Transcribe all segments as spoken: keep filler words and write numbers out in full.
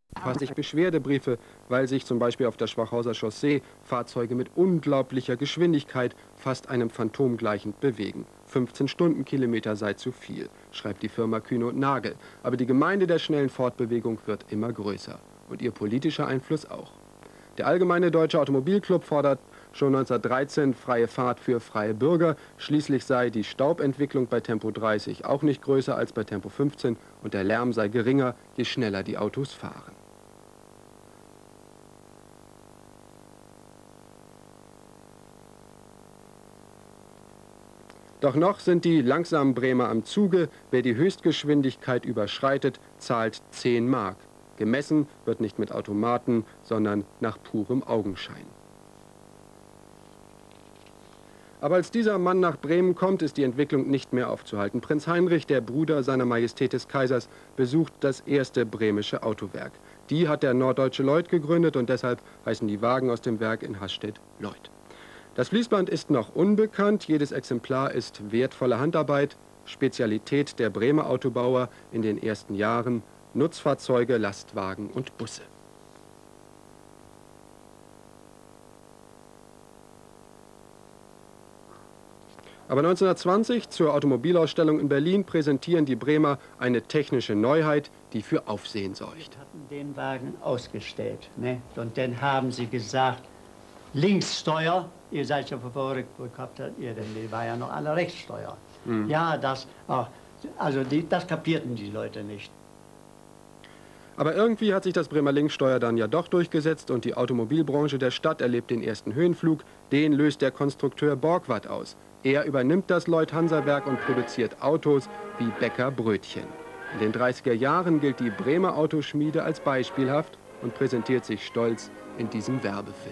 Fast ich Beschwerdebriefe, weil sich zum Beispiel auf der Schwachhauser Chaussee Fahrzeuge mit unglaublicher Geschwindigkeit, fast einem Phantom gleichend, bewegen. fünfzehn Stundenkilometer sei zu viel, schreibt die Firma Kühne und Nagel. Aber die Gemeinde der schnellen Fortbewegung wird immer größer. Und ihr politischer Einfluss auch. Der Allgemeine Deutsche Automobilclub fordert schon neunzehnhundertdreizehn freie Fahrt für freie Bürger. Schließlich sei die Staubentwicklung bei Tempo dreißig auch nicht größer als bei Tempo fünfzehn und der Lärm sei geringer, je schneller die Autos fahren. Doch noch sind die langsamen Bremer am Zuge. Wer die Höchstgeschwindigkeit überschreitet, zahlt zehn Mark. Gemessen wird nicht mit Automaten, sondern nach purem Augenschein. Aber als dieser Mann nach Bremen kommt, ist die Entwicklung nicht mehr aufzuhalten. Prinz Heinrich, der Bruder seiner Majestät des Kaisers, besucht das erste bremische Autowerk. Die hat der Norddeutsche Lloyd gegründet und deshalb heißen die Wagen aus dem Werk in Hasstedt Lloyd. Das Fließband ist noch unbekannt, jedes Exemplar ist wertvolle Handarbeit, Spezialität der Bremer Autobauer in den ersten Jahren, Nutzfahrzeuge, Lastwagen und Busse. Aber neunzehnhundertzwanzig, zur Automobilausstellung in Berlin, präsentieren die Bremer eine technische Neuheit, die für Aufsehen sorgt. Wir hatten den Wagen ausgestellt, ne? Und dann haben sie gesagt, Linkssteuer, ihr seid ja verfolgt, wo habt ihr denn, die war ja noch alle Rechtssteuer. Mhm. Ja, das, also die, das kapierten die Leute nicht. Aber irgendwie hat sich das Bremer Linkssteuer dann ja doch durchgesetzt und die Automobilbranche der Stadt erlebt den ersten Höhenflug. Den löst der Konstrukteur Borgward aus. Er übernimmt das Lloyd-Hansa-Werk und produziert Autos wie Bäcker Brötchen. In den dreißiger Jahren gilt die Bremer Autoschmiede als beispielhaft und präsentiert sich stolz in diesem Werbefilm.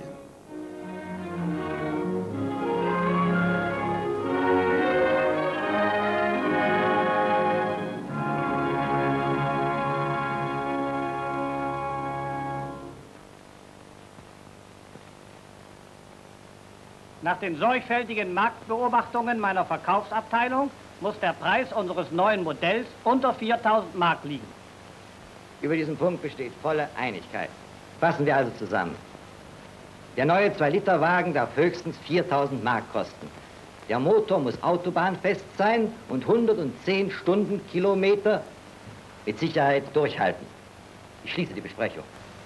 Nach den sorgfältigen Marktbeobachtungen meiner Verkaufsabteilung muss der Preis unseres neuen Modells unter viertausend Mark liegen. Über diesen Punkt besteht volle Einigkeit. Fassen wir also zusammen. Der neue zwei Liter Wagen darf höchstens viertausend Mark kosten. Der Motor muss autobahnfest sein und hundertzehn Stundenkilometer mit Sicherheit durchhalten. Ich schließe die Besprechung.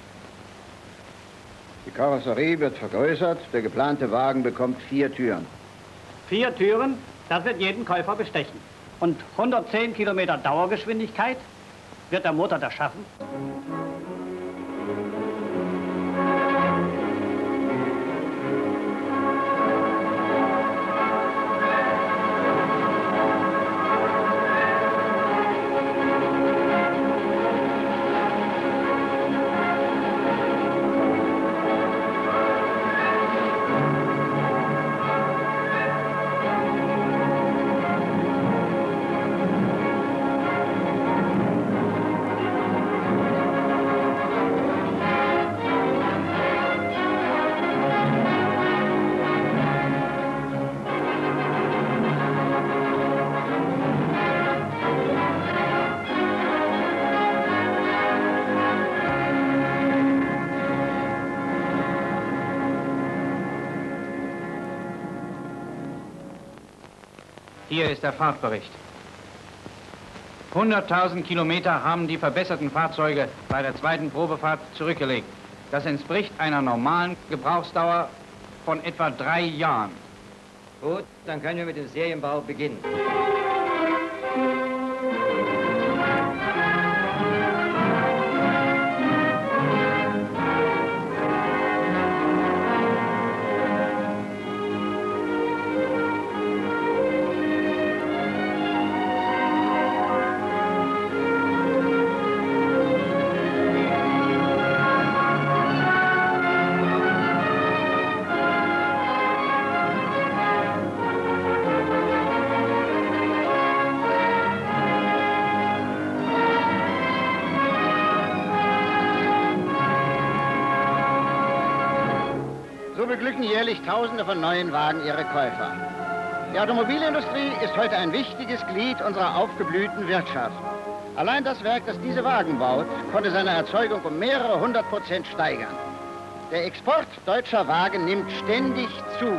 Die Karosserie wird vergrößert, der geplante Wagen bekommt vier Türen. Vier Türen, das wird jeden Käufer bestechen. Und hundertzehn Kilometer Dauergeschwindigkeit, wird der Motor das schaffen? Hier ist der Fahrtbericht. hunderttausend Kilometer haben die verbesserten Fahrzeuge bei der zweiten Probefahrt zurückgelegt. Das entspricht einer normalen Gebrauchsdauer von etwa drei Jahren. Gut, dann können wir mit dem Serienbau beginnen. Beglücken jährlich Tausende von neuen Wagen ihre Käufer. Die Automobilindustrie ist heute ein wichtiges Glied unserer aufgeblühten Wirtschaft. Allein das Werk, das diese Wagen baut, konnte seine Erzeugung um mehrere hundert Prozent steigern. Der Export deutscher Wagen nimmt ständig zu.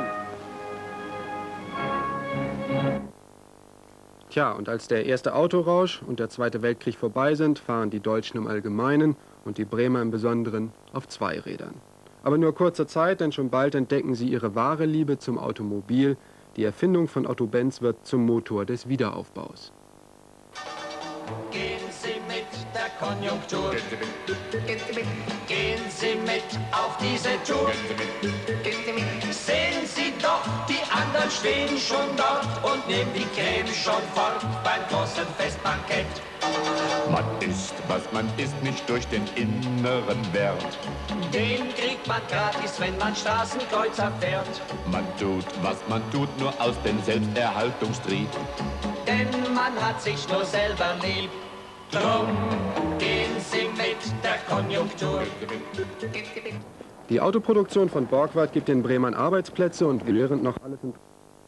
Tja, und als der erste Autorausch und der Zweite Weltkrieg vorbei sind, fahren die Deutschen im Allgemeinen und die Bremer im Besonderen auf Zweirädern. Aber nur kurze Zeit, denn schon bald entdecken sie ihre wahre Liebe zum Automobil. Die Erfindung von Otto Benz wird zum Motor des Wiederaufbaus. Gehen Sie mit der Konjunktur. Gehen Sie mit auf diese Tour. Sehen Sie doch, die anderen stehen schon dort und nehmen die Creme schon fort beim großen Festbankett. Man ist, was man ist, nicht durch den inneren Wert. Den kriegt man gratis, wenn man Straßenkreuzer fährt. Man tut, was man tut, nur aus dem Selbsterhaltungstrieb. Denn man hat sich nur selber lieb. Drum gehen Sie mit der Konjunktur. Die Autoproduktion von Borgward gibt den Bremern Arbeitsplätze und während noch alles in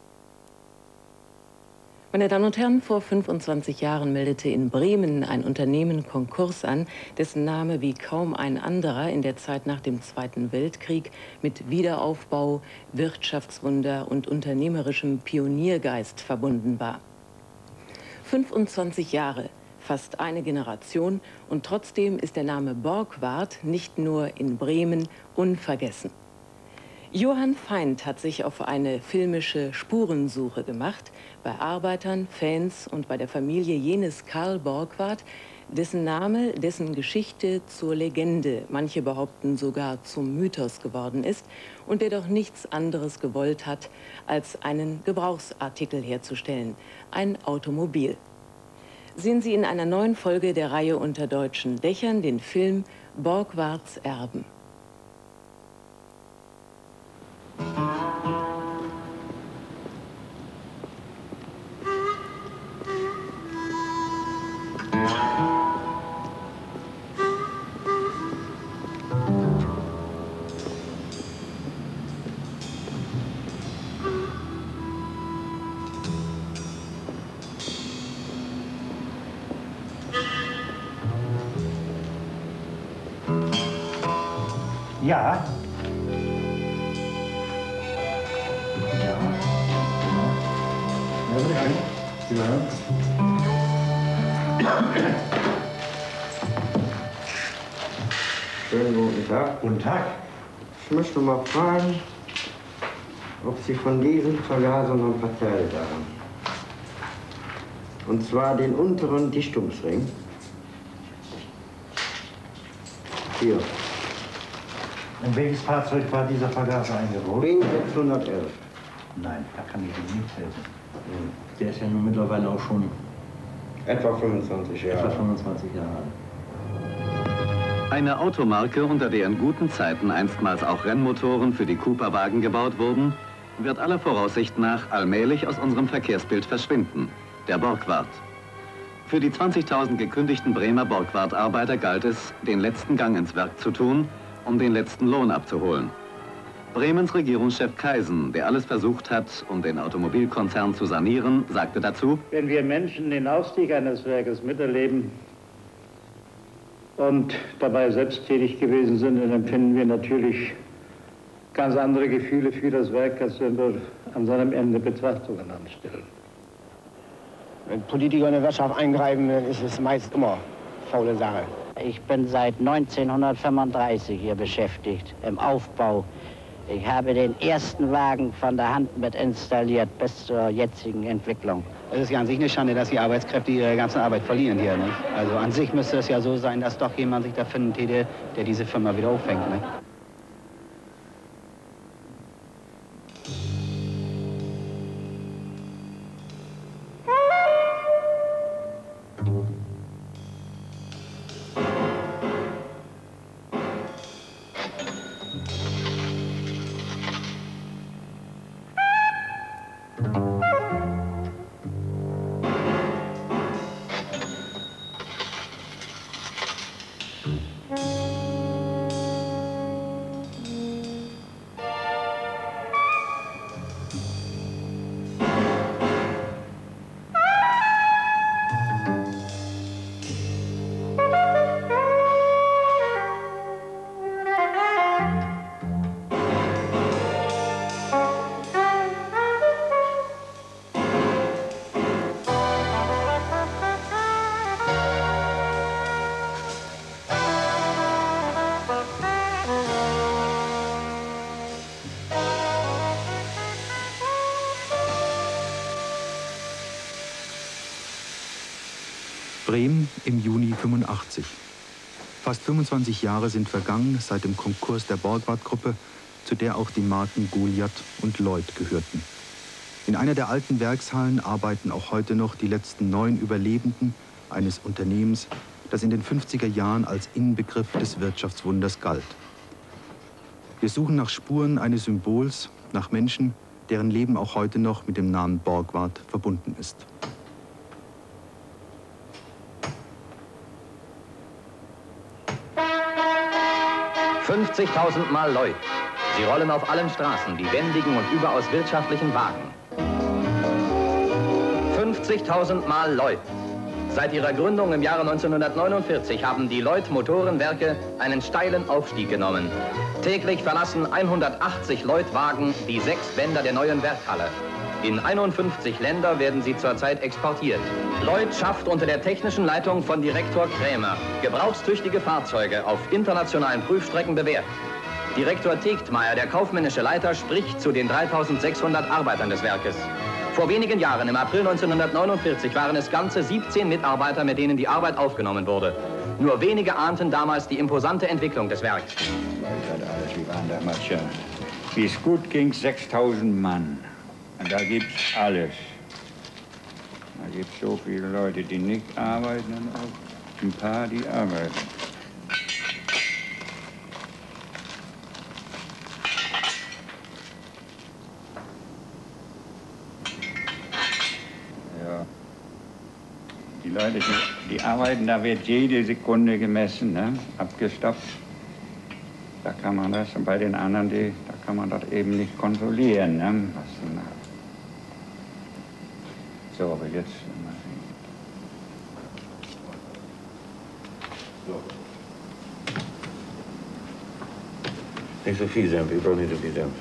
Meine Damen und Herren, vor fünfundzwanzig Jahren meldete in Bremen ein Unternehmen Konkurs an, dessen Name wie kaum ein anderer in der Zeit nach dem Zweiten Weltkrieg mit Wiederaufbau, Wirtschaftswunder und unternehmerischem Pioniergeist verbunden war. fünfundzwanzig Jahre, fast eine Generation, und trotzdem ist der Name Borgward nicht nur in Bremen unvergessen. Johann Feind hat sich auf eine filmische Spurensuche gemacht, bei Arbeitern, Fans und bei der Familie jenes Karl Borgward, dessen Name, dessen Geschichte zur Legende, manche behaupten sogar zum Mythos geworden ist und der doch nichts anderes gewollt hat, als einen Gebrauchsartikel herzustellen, ein Automobil. Sehen Sie in einer neuen Folge der Reihe Unter deutschen Dächern den Film Borgwards Erben. Ja. Ja. Schönen guten Tag. Guten Tag. Ich möchte mal fragen, ob Sie von diesen Vergasern noch ein paar Teile da haben. Und zwar den unteren Dichtungsring. Hier. In welches Fahrzeug war dieser Vergaser eingebaut? Ring sechshundertelf. Nein, da kann ich Ihnen nicht helfen. Der ist ja nun mittlerweile auch schon Etwa fünfundzwanzig Jahre. etwa fünfundzwanzig Jahre alt. Eine Automarke, unter der in guten Zeiten einstmals auch Rennmotoren für die Cooper-Wagen gebaut wurden, wird aller Voraussicht nach allmählich aus unserem Verkehrsbild verschwinden. Der Borgward. Für die zwanzigtausend gekündigten Bremer Borgward-Arbeiter galt es, den letzten Gang ins Werk zu tun, um den letzten Lohn abzuholen. Bremens Regierungschef Kaisen, der alles versucht hat, um den Automobilkonzern zu sanieren, sagte dazu: Wenn wir Menschen den Ausstieg eines Werkes miterleben und dabei selbst tätig gewesen sind, dann empfinden wir natürlich ganz andere Gefühle für das Werk, als wenn wir an seinem Ende Betrachtungen anstellen. Wenn Politiker in der Wirtschaft eingreifen, dann ist es meist immer faule Sache. Ich bin seit neunzehnhundertfünfunddreißig hier beschäftigt, im Aufbau. Ich habe den ersten Wagen von der Hand mit installiert bis zur jetzigen Entwicklung. Es ist ja an sich eine Schande, dass die Arbeitskräfte ihre ganze Arbeit verlieren hier. Ne? Also an sich müsste es ja so sein, dass doch jemand sich da finden täte, der diese Firma wieder auffängt. Ne? Bremen im Juni fünfundachtzig. Fast fünfundzwanzig Jahre sind vergangen seit dem Konkurs der Borgward-Gruppe, zu der auch die Marken Goliath und Lloyd gehörten. In einer der alten Werkshallen arbeiten auch heute noch die letzten neun Überlebenden eines Unternehmens, das in den fünfziger Jahren als Inbegriff des Wirtschaftswunders galt. Wir suchen nach Spuren eines Symbols, nach Menschen, deren Leben auch heute noch mit dem Namen Borgward verbunden ist. fünfzigtausend Mal Lloyd. Sie rollen auf allen Straßen, die wendigen und überaus wirtschaftlichen Wagen. fünfzigtausend Mal Lloyd. Seit ihrer Gründung im Jahre neunzehnhundertneunundvierzig haben die Lloyd Motorenwerke einen steilen Aufstieg genommen. Täglich verlassen hundertachtzig Lloyd-Wagen die sechs Bänder der neuen Werkhalle. In einundfünfzig Länder werden sie zurzeit exportiert. Lloyd schafft unter der technischen Leitung von Direktor Krämer gebrauchstüchtige Fahrzeuge auf internationalen Prüfstrecken bewährt. Direktor Tegtmeier, der kaufmännische Leiter, spricht zu den dreitausendsechshundert Arbeitern des Werkes. Vor wenigen Jahren, im April neunzehnhundertneunundvierzig, waren es ganze siebzehn Mitarbeiter, mit denen die Arbeit aufgenommen wurde. Nur wenige ahnten damals die imposante Entwicklung des Werks. Alles, wir waren damals ja, wie es gut ging, sechstausend Mann. Und da gibt's alles. Da gibt's so viele Leute, die nicht arbeiten und auch ein paar, die arbeiten. Ja. Die Leute, die, die arbeiten, da wird jede Sekunde gemessen, ne? Abgestoppt. Da kann man das, und bei den anderen, die, da kann man das eben nicht kontrollieren, ne? Was sie machen. So, aber jetzt mal sehen. So. Nicht so viel Senf, ich brauche nicht so viel Senf.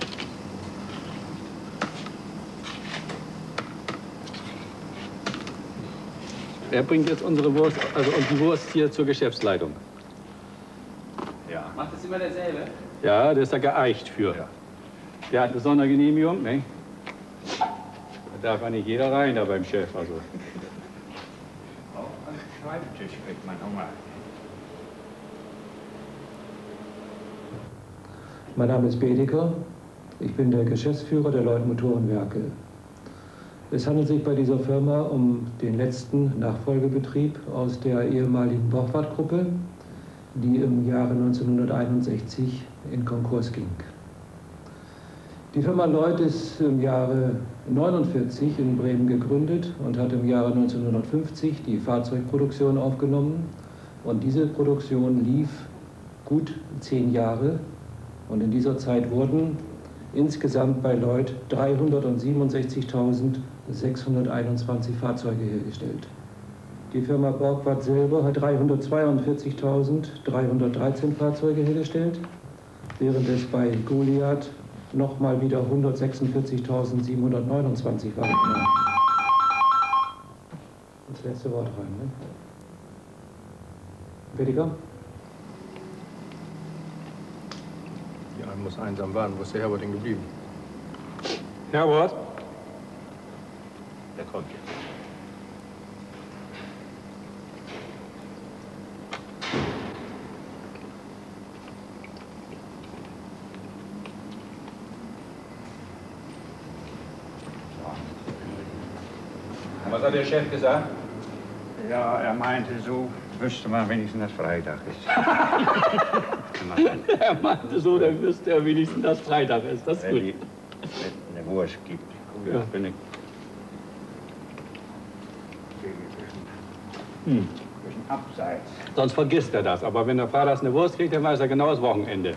Er bringt jetzt unsere Wurst, also die Wurst hier zur Geschäftsleitung. Ja. Macht das immer derselbe? Ja, der ist da geeicht für. Ja. Der hat eine Sondergenehmigung, ne? Da darf nicht jeder rein, da beim Chef, also. Auch am Schreibtisch kriegt man Hunger. Mein Name ist Bedeker. Ich bin der Geschäftsführer der Lloyd Motorenwerke. Es handelt sich bei dieser Firma um den letzten Nachfolgebetrieb aus der ehemaligen Borgward-Gruppe, die im Jahre neunzehnhunderteinundsechzig in Konkurs ging. Die Firma Lloyd ist im Jahre neunundvierzig in Bremen gegründet und hat im Jahre neunzehnhundertfünfzig die Fahrzeugproduktion aufgenommen. Und diese Produktion lief gut zehn Jahre. Und in dieser Zeit wurden insgesamt bei Lloyd dreihundertsiebenundsechzigtausendsechshunderteinundzwanzig Fahrzeuge hergestellt. Die Firma Borgward selber hat dreihundertzweiundvierzigtausenddreihundertdreizehn Fahrzeuge hergestellt, während es bei Goliath nochmal wieder hundertsechsundvierzigtausendsiebenhundertneunundzwanzig waren. Das letzte Wort rein, ne? Bediger? Ja, man muss einsam warten. Wo ist der Herbert denn geblieben? Herbert? Der kommt jetzt. Was hat der Chef gesagt? Ja, er meinte so, wüsste man wenigstens, dass Freitag ist. Er meinte so, dann wüsste er wenigstens, dass Freitag ist. Das ist Wenn gut. die, wenn eine Wurst gibt. Ja. Bin ich. Hm. Ein bisschen abseits. Sonst vergisst er das. Aber wenn der Vater eine Wurst kriegt, dann weiß er genau das Wochenende.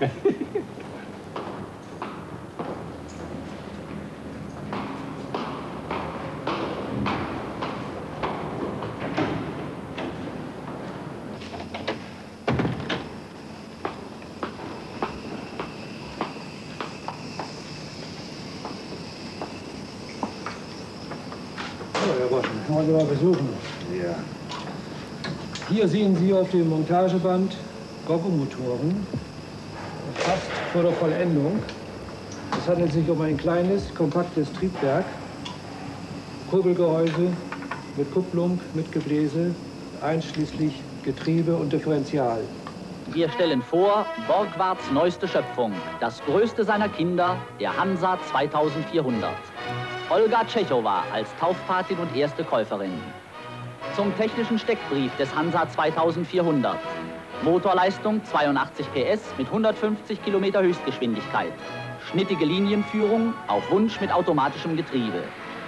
Wollen Sie mal besuchen? Ja. Hier sehen Sie auf dem Montageband Goggo-Motoren, fast vor der Vollendung. Es handelt sich um ein kleines, kompaktes Triebwerk, Kurbelgehäuse mit Kupplung, mit Gebläse, einschließlich Getriebe und Differential. Wir stellen vor Borgwarts neueste Schöpfung, das größte seiner Kinder, der Hansa zweitausendvierhundert. Olga Tschechowa als Taufpatin und erste Käuferin. Zum technischen Steckbrief des Hansa zweitausendvierhundert. Motorleistung zweiundachtzig P S mit hundertfünfzig Kilometer Höchstgeschwindigkeit. Schnittige Linienführung auf Wunsch mit automatischem Getriebe.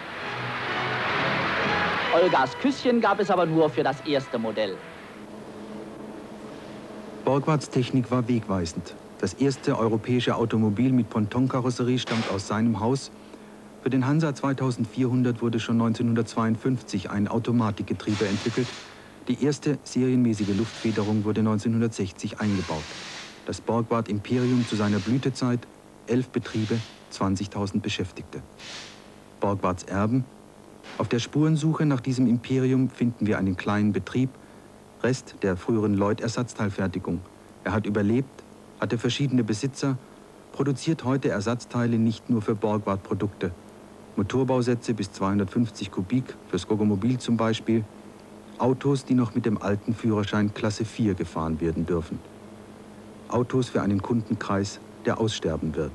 Olgas Küsschen gab es aber nur für das erste Modell. Borgwarts Technik war wegweisend. Das erste europäische Automobil mit Pontonkarosserie stammt aus seinem Haus. Für den Hansa zweitausendvierhundert wurde schon neunzehnhundertzweiundfünfzig ein Automatikgetriebe entwickelt. Die erste serienmäßige Luftfederung wurde neunzehnhundertsechzig eingebaut. Das Borgward Imperium zu seiner Blütezeit, elf Betriebe, zwanzigtausend Beschäftigte. Borgwarts Erben. Auf der Spurensuche nach diesem Imperium finden wir einen kleinen Betrieb, Rest der früheren Lloyd-Ersatzteilfertigung. Er hat überlebt, hatte verschiedene Besitzer, produziert heute Ersatzteile nicht nur für Borgward-Produkte. Motorbausätze bis zweihundertfünfzig Kubik, fürs Goggomobil zum Beispiel. Autos, die noch mit dem alten Führerschein Klasse vier gefahren werden dürfen. Autos für einen Kundenkreis, der aussterben wird.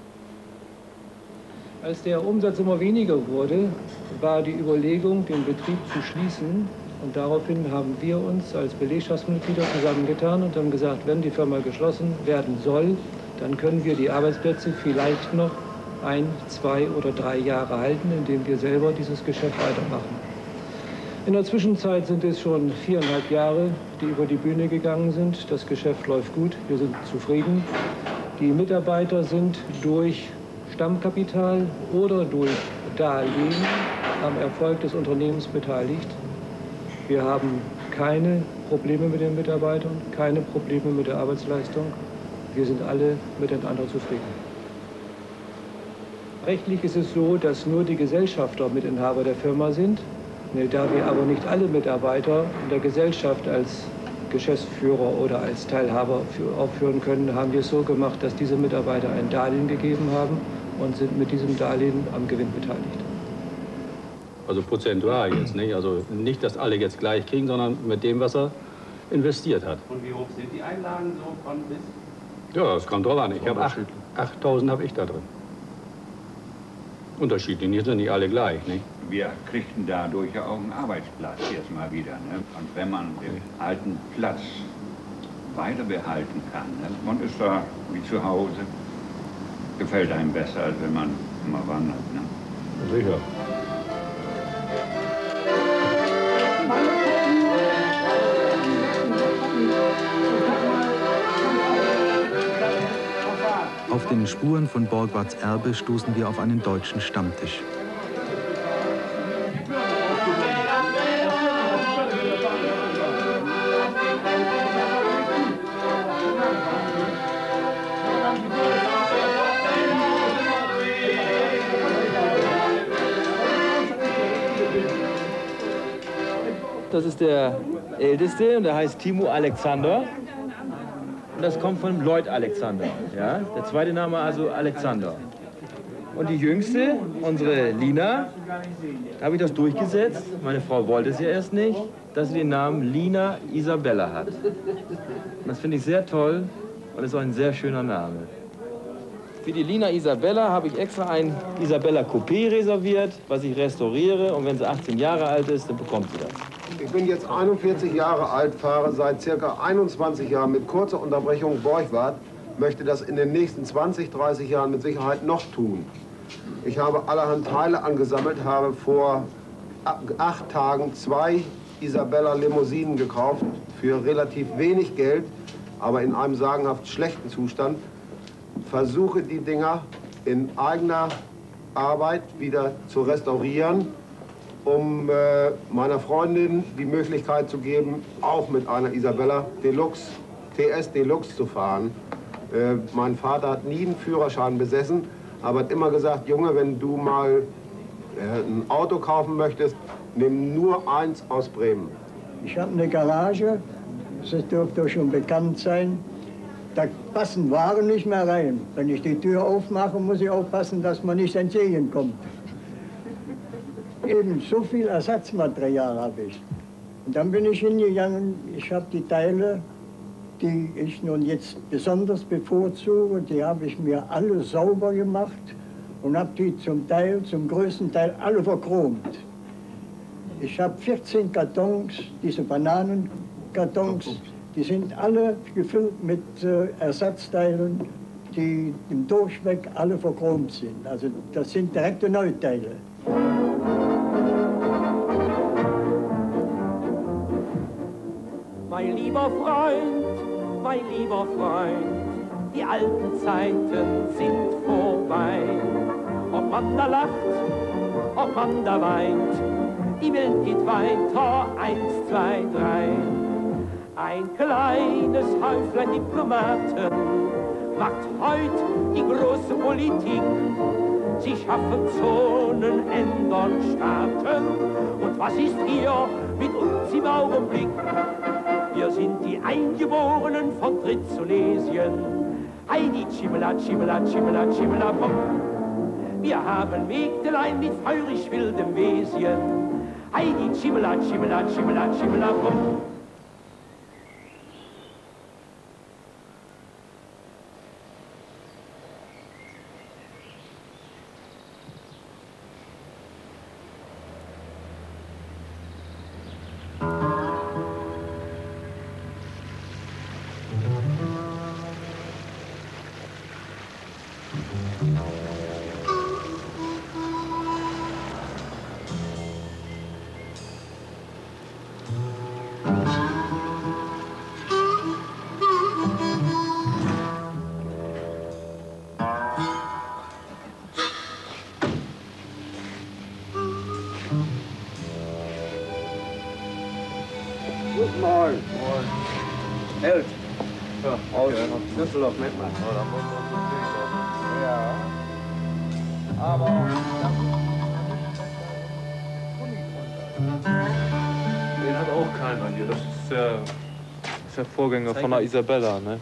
Als der Umsatz immer weniger wurde, war die Überlegung, den Betrieb zu schließen. Und daraufhin haben wir uns als Belegschaftsmitglieder zusammengetan und haben gesagt, wenn die Firma geschlossen werden soll, dann können wir die Arbeitsplätze vielleicht noch ein, zwei oder drei Jahre halten, indem wir selber dieses Geschäft weitermachen. In der Zwischenzeit sind es schon viereinhalb Jahre, die über die Bühne gegangen sind. Das Geschäft läuft gut, wir sind zufrieden. Die Mitarbeiter sind durch Stammkapital oder durch Darlehen am Erfolg des Unternehmens beteiligt. Wir haben keine Probleme mit den Mitarbeitern, keine Probleme mit der Arbeitsleistung. Wir sind alle miteinander zufrieden. Rechtlich ist es so, dass nur die Gesellschafter Mitinhaber der Firma sind. Da wir aber nicht alle Mitarbeiter in der Gesellschaft als Geschäftsführer oder als Teilhaber aufführen können, haben wir es so gemacht, dass diese Mitarbeiter ein Darlehen gegeben haben und sind mit diesem Darlehen am Gewinn beteiligt. Also prozentual jetzt nicht. Also nicht, dass alle jetzt gleich kriegen, sondern mit dem, was er investiert hat. Und wie hoch sind die Einlagen so von bis? Ja, das kommt drauf an. Ich habe achttausend habe ich da drin. Unterschiedlich, die sind nicht alle gleich. Nicht? Wir kriegten dadurch ja auch einen Arbeitsplatz erstmal wieder. Ne? Und wenn man den alten Platz weiter behalten kann, ne? Man ist da wie zu Hause, gefällt einem besser, als wenn man immer wandert. Ne? Sicher. Auf den Spuren von Borgwarts Erbe stoßen wir auf einen deutschen Stammtisch. Das ist der Älteste und der heißt Timo Alexander. Und das kommt von Lloyd Alexander. Ja? Der zweite Name also Alexander. Und die Jüngste, unsere Lina, da habe ich das durchgesetzt. Meine Frau wollte es ja erst nicht, dass sie den Namen Lina Isabella hat. Und das finde ich sehr toll und ist auch ein sehr schöner Name. Für die Lina Isabella habe ich extra ein Isabella Coupé reserviert, was ich restauriere. Und wenn sie achtzehn Jahre alt ist, dann bekommt sie das. Ich bin jetzt einundvierzig Jahre alt, fahre seit circa einundzwanzig Jahren mit kurzer Unterbrechung Borgward, möchte das in den nächsten zwanzig, dreißig Jahren mit Sicherheit noch tun. Ich habe allerhand Teile angesammelt, habe vor acht Tagen zwei Isabella Limousinen gekauft, für relativ wenig Geld, aber in einem sagenhaft schlechten Zustand. Versuche die Dinger in eigener Arbeit wieder zu restaurieren, um äh, meiner Freundin die Möglichkeit zu geben, auch mit einer Isabella Deluxe, T S Deluxe zu fahren. Äh, mein Vater hat nie einen Führerschein besessen, aber hat immer gesagt, Junge, wenn du mal äh, ein Auto kaufen möchtest, nimm nur eins aus Bremen. Ich habe eine Garage, das dürfte schon bekannt sein. Da passen Waren nicht mehr rein. Wenn ich die Tür aufmache, muss ich aufpassen, dass man nicht entgegenkommt. Eben so viel Ersatzmaterial habe ich. Und dann bin ich hingegangen, ich habe die Teile, die ich nun jetzt besonders bevorzuge, die habe ich mir alle sauber gemacht und habe die zum Teil, zum größten Teil alle verchromt. Ich habe vierzehn Kartons, diese Bananenkartons, die sind alle gefüllt mit äh, Ersatzteilen, die im Durchweg alle verchromt sind. Also das sind direkte Neuteile. Mein lieber Freund, mein lieber Freund, die alten Zeiten sind vorbei. Ob man da lacht, ob man da weint, die Welt geht weiter, eins, zwei, drei. Ein kleines Häuflein Diplomaten macht heut die große Politik. Sie schaffen Zonen, ändern Staaten. Und was ist hier mit uns im Augenblick? Wir sind die Eingeborenen von Trizzolesien. Heidi, Chimela, Chimela, Chimela, Chimela, Pop. Wir haben Mägdelein mit feurig wildem Wesen. Heidi, Chimela, Chimela, Chimela, Chimela, Pop. Guten Morgen. Morgen. Held. Ja, aus Düsseldorf mit man. Oh, da muss man natürlich. Ja. Aber. Den hat auch keiner hier. Das ist der, das ist der Vorgänger von der Isabella, ne?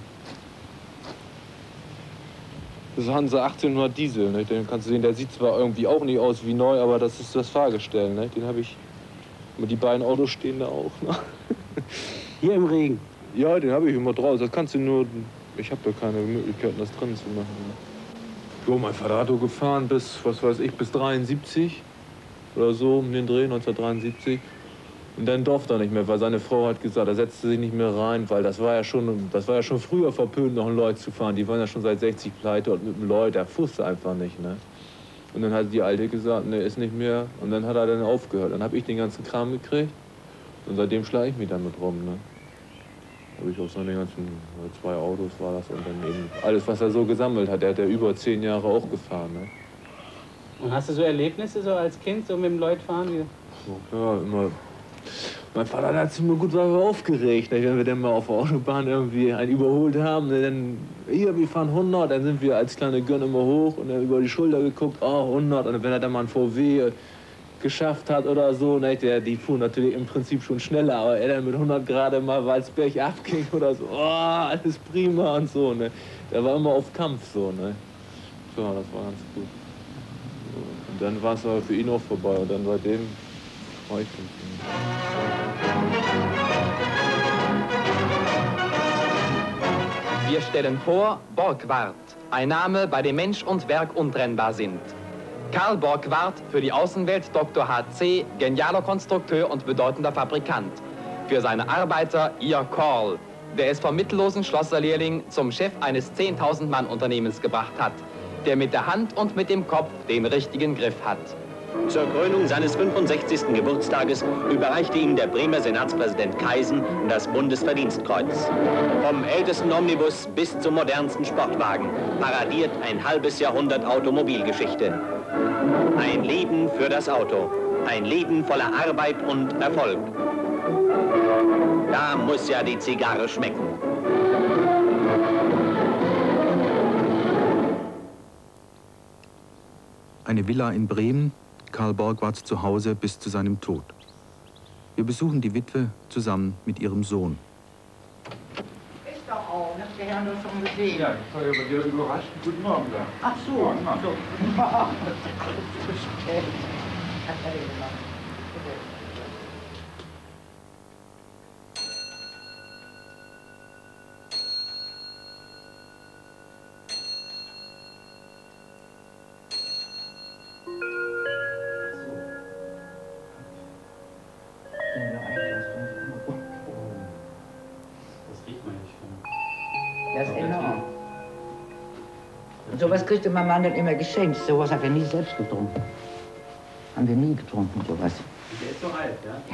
Das ist Hansa achtzehnhundert Diesel, ne? Den kannst du sehen, der sieht zwar irgendwie auch nicht aus wie neu, aber das ist das Fahrgestell, ne? Den habe ich. Die beiden Autos stehen da auch, ne? Hier im Regen? Ja, den habe ich immer draußen. Das kannst du nur. Ich habe da keine Möglichkeiten, das drin zu machen. Ne? Jo, mein Vater hat gefahren bis, was weiß ich, bis dreiundsiebzig oder so, um den Dreh, neunzehnhundertdreiundsiebzig. Und dann durfte er nicht mehr, weil seine Frau hat gesagt, er setzte sich nicht mehr rein, weil das war ja schon, das war ja schon früher verpönt, noch einen Lloyd zu fahren. Die waren ja schon seit sechzig pleite und mit dem Lloyd, der fußte einfach nicht, ne? Und dann hat die Alte gesagt, ne, ist nicht mehr. Und dann hat er dann aufgehört. Dann habe ich den ganzen Kram gekriegt. Und seitdem schlage ich mich damit rum, ne? Habe ich auch so den ganzen, zwei Autos war das und dann eben alles, was er so gesammelt hat. Der hat ja über zehn Jahre auch gefahren, ne? Und hast du so Erlebnisse so als Kind, so mit dem Lloyd fahren? Wie? Ja, immer. Mein Vater hat sich immer gut aufgeregt, ne? Wenn wir dann mal auf der Autobahn irgendwie einen überholt haben. Ne? Dann, hier, wir fahren hundert, dann sind wir als kleine Gönn immer hoch und dann über die Schulter geguckt, oh, hundert. Und wenn er dann mal einen V W geschafft hat oder so, ne? Der, die fuhren natürlich im Prinzip schon schneller, aber er dann mit hundert gerade mal, weil es bergab ging oder so, oh, alles prima und so. Ne? Der war immer auf Kampf so, ne? Ja, das war ganz gut. Und dann war es aber für ihn auch vorbei und dann seitdem war ich dann. Wir stellen vor Borgward, ein Name, bei dem Mensch und Werk untrennbar sind. Karl Borgward, für die Außenwelt Doktor H C, genialer Konstrukteur und bedeutender Fabrikant. Für seine Arbeiter ihr Karl, der es vom mittellosen Schlosserlehrling zum Chef eines zehntausend Mann Unternehmens gebracht hat, der mit der Hand und mit dem Kopf den richtigen Griff hat. Zur Krönung seines fünfundsechzigsten Geburtstages überreichte ihm der Bremer Senatspräsident Kaisen das Bundesverdienstkreuz. Vom ältesten Omnibus bis zum modernsten Sportwagen paradiert ein halbes Jahrhundert Automobilgeschichte. Ein Leben für das Auto, ein Leben voller Arbeit und Erfolg. Da muss ja die Zigarre schmecken. Eine Villa in Bremen, Karl Borgwards Zuhause bis zu seinem Tod. Wir besuchen die Witwe zusammen mit ihrem Sohn. Ist doch auch, das der Herr nur schon gesehen. Ja, ich war ja bei dir überrascht. Guten Morgen da. Ach so, Morgen, Mann. so. Hat er den gemacht. Das ist enorm. Und sowas kriegte mein Mann dann immer geschenkt. Sowas hat er nie selbst getrunken. Haben wir nie getrunken, sowas. Der ist so alt, ja?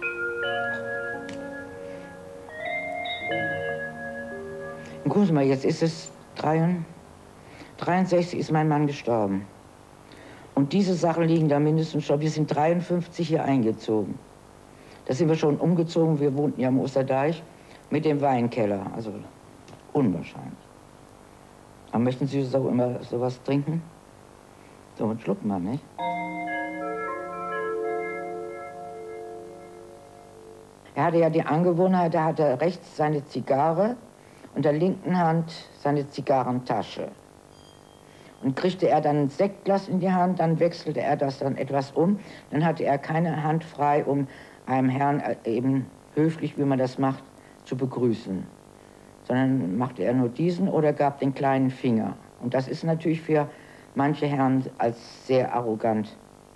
Und gucken Sie mal, jetzt ist es dreiundsechzig ist mein Mann gestorben. Und diese Sachen liegen da mindestens schon, wir sind dreiundfünfzig hier eingezogen. Da sind wir schon umgezogen, wir wohnten ja am Osterdeich mit dem Weinkeller, also unwahrscheinlich. Aber möchten Sie so immer sowas trinken? So einen Schluck mal, nicht? Er hatte ja die Angewohnheit, da hatte rechts seine Zigarre und der linken Hand seine Zigarrentasche. Und kriegte er dann ein Sektglas in die Hand, dann wechselte er das dann etwas um. Dann hatte er keine Hand frei, um einem Herrn eben höflich, wie man das macht, zu begrüßen. Sondern machte er nur diesen oder gab den kleinen Finger. Und das ist natürlich für manche Herren als sehr arrogant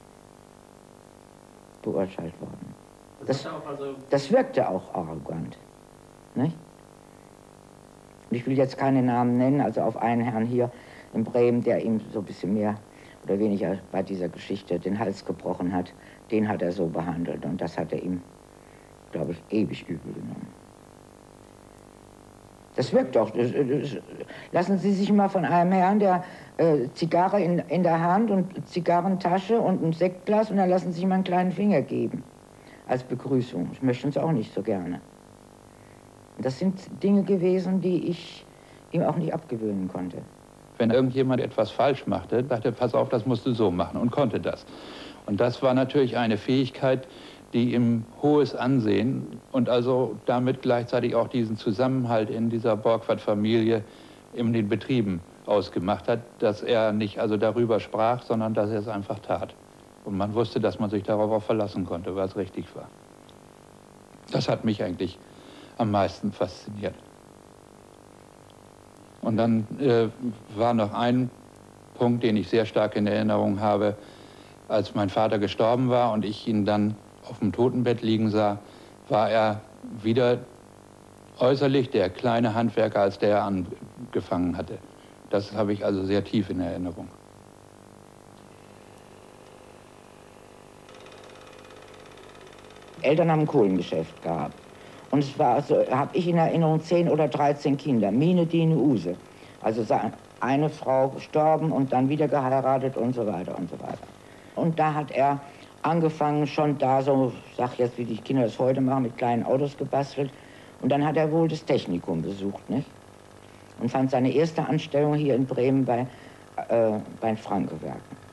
beurteilt worden. Das, das wirkte auch arrogant. Nicht? Und ich will jetzt keine Namen nennen, also auf einen Herrn hier in Bremen, der ihm so ein bisschen mehr oder weniger bei dieser Geschichte den Hals gebrochen hat, den hat er so behandelt. Und das hat er ihm, glaube ich, ewig übel genommen. Das wirkt doch. Das, das, lassen Sie sich mal von einem Herrn, der äh, Zigarre in, in der Hand und Zigarrentasche und ein Sektglas, und dann lassen Sie sich mal einen kleinen Finger geben als Begrüßung. Das möchten Sie auch nicht so gerne. Und das sind Dinge gewesen, die ich ihm auch nicht abgewöhnen konnte. Wenn irgendjemand etwas falsch machte, dachte er, pass auf, das musst du so machen, und konnte das. Und das war natürlich eine Fähigkeit, die ihm hohes Ansehen und also damit gleichzeitig auch diesen Zusammenhalt in dieser Borgward-Familie in den Betrieben ausgemacht hat, dass er nicht also darüber sprach, sondern dass er es einfach tat. Und man wusste, dass man sich darauf auch verlassen konnte, weil es richtig war. Das hat mich eigentlich am meisten fasziniert. Und dann äh, war noch ein Punkt, den ich sehr stark in Erinnerung habe, als mein Vater gestorben war und ich ihn dann auf dem Totenbett liegen sah, war er wieder äußerlich der kleine Handwerker, als der er angefangen hatte. Das habe ich also sehr tief in Erinnerung. Eltern haben ein Kohlengeschäft gehabt. Und es war, so habe ich in Erinnerung, zehn oder dreizehn Kinder, Mine, Dine, Use. Also eine Frau gestorben und dann wieder geheiratet und so weiter und so weiter. Und da hat er angefangen, schon da so, ich sag jetzt, wie die Kinder das heute machen, mit kleinen Autos gebastelt. Und dann hat er wohl das Technikum besucht, nicht? Und fand seine erste Anstellung hier in Bremen bei, äh, bei den Franke-Werken.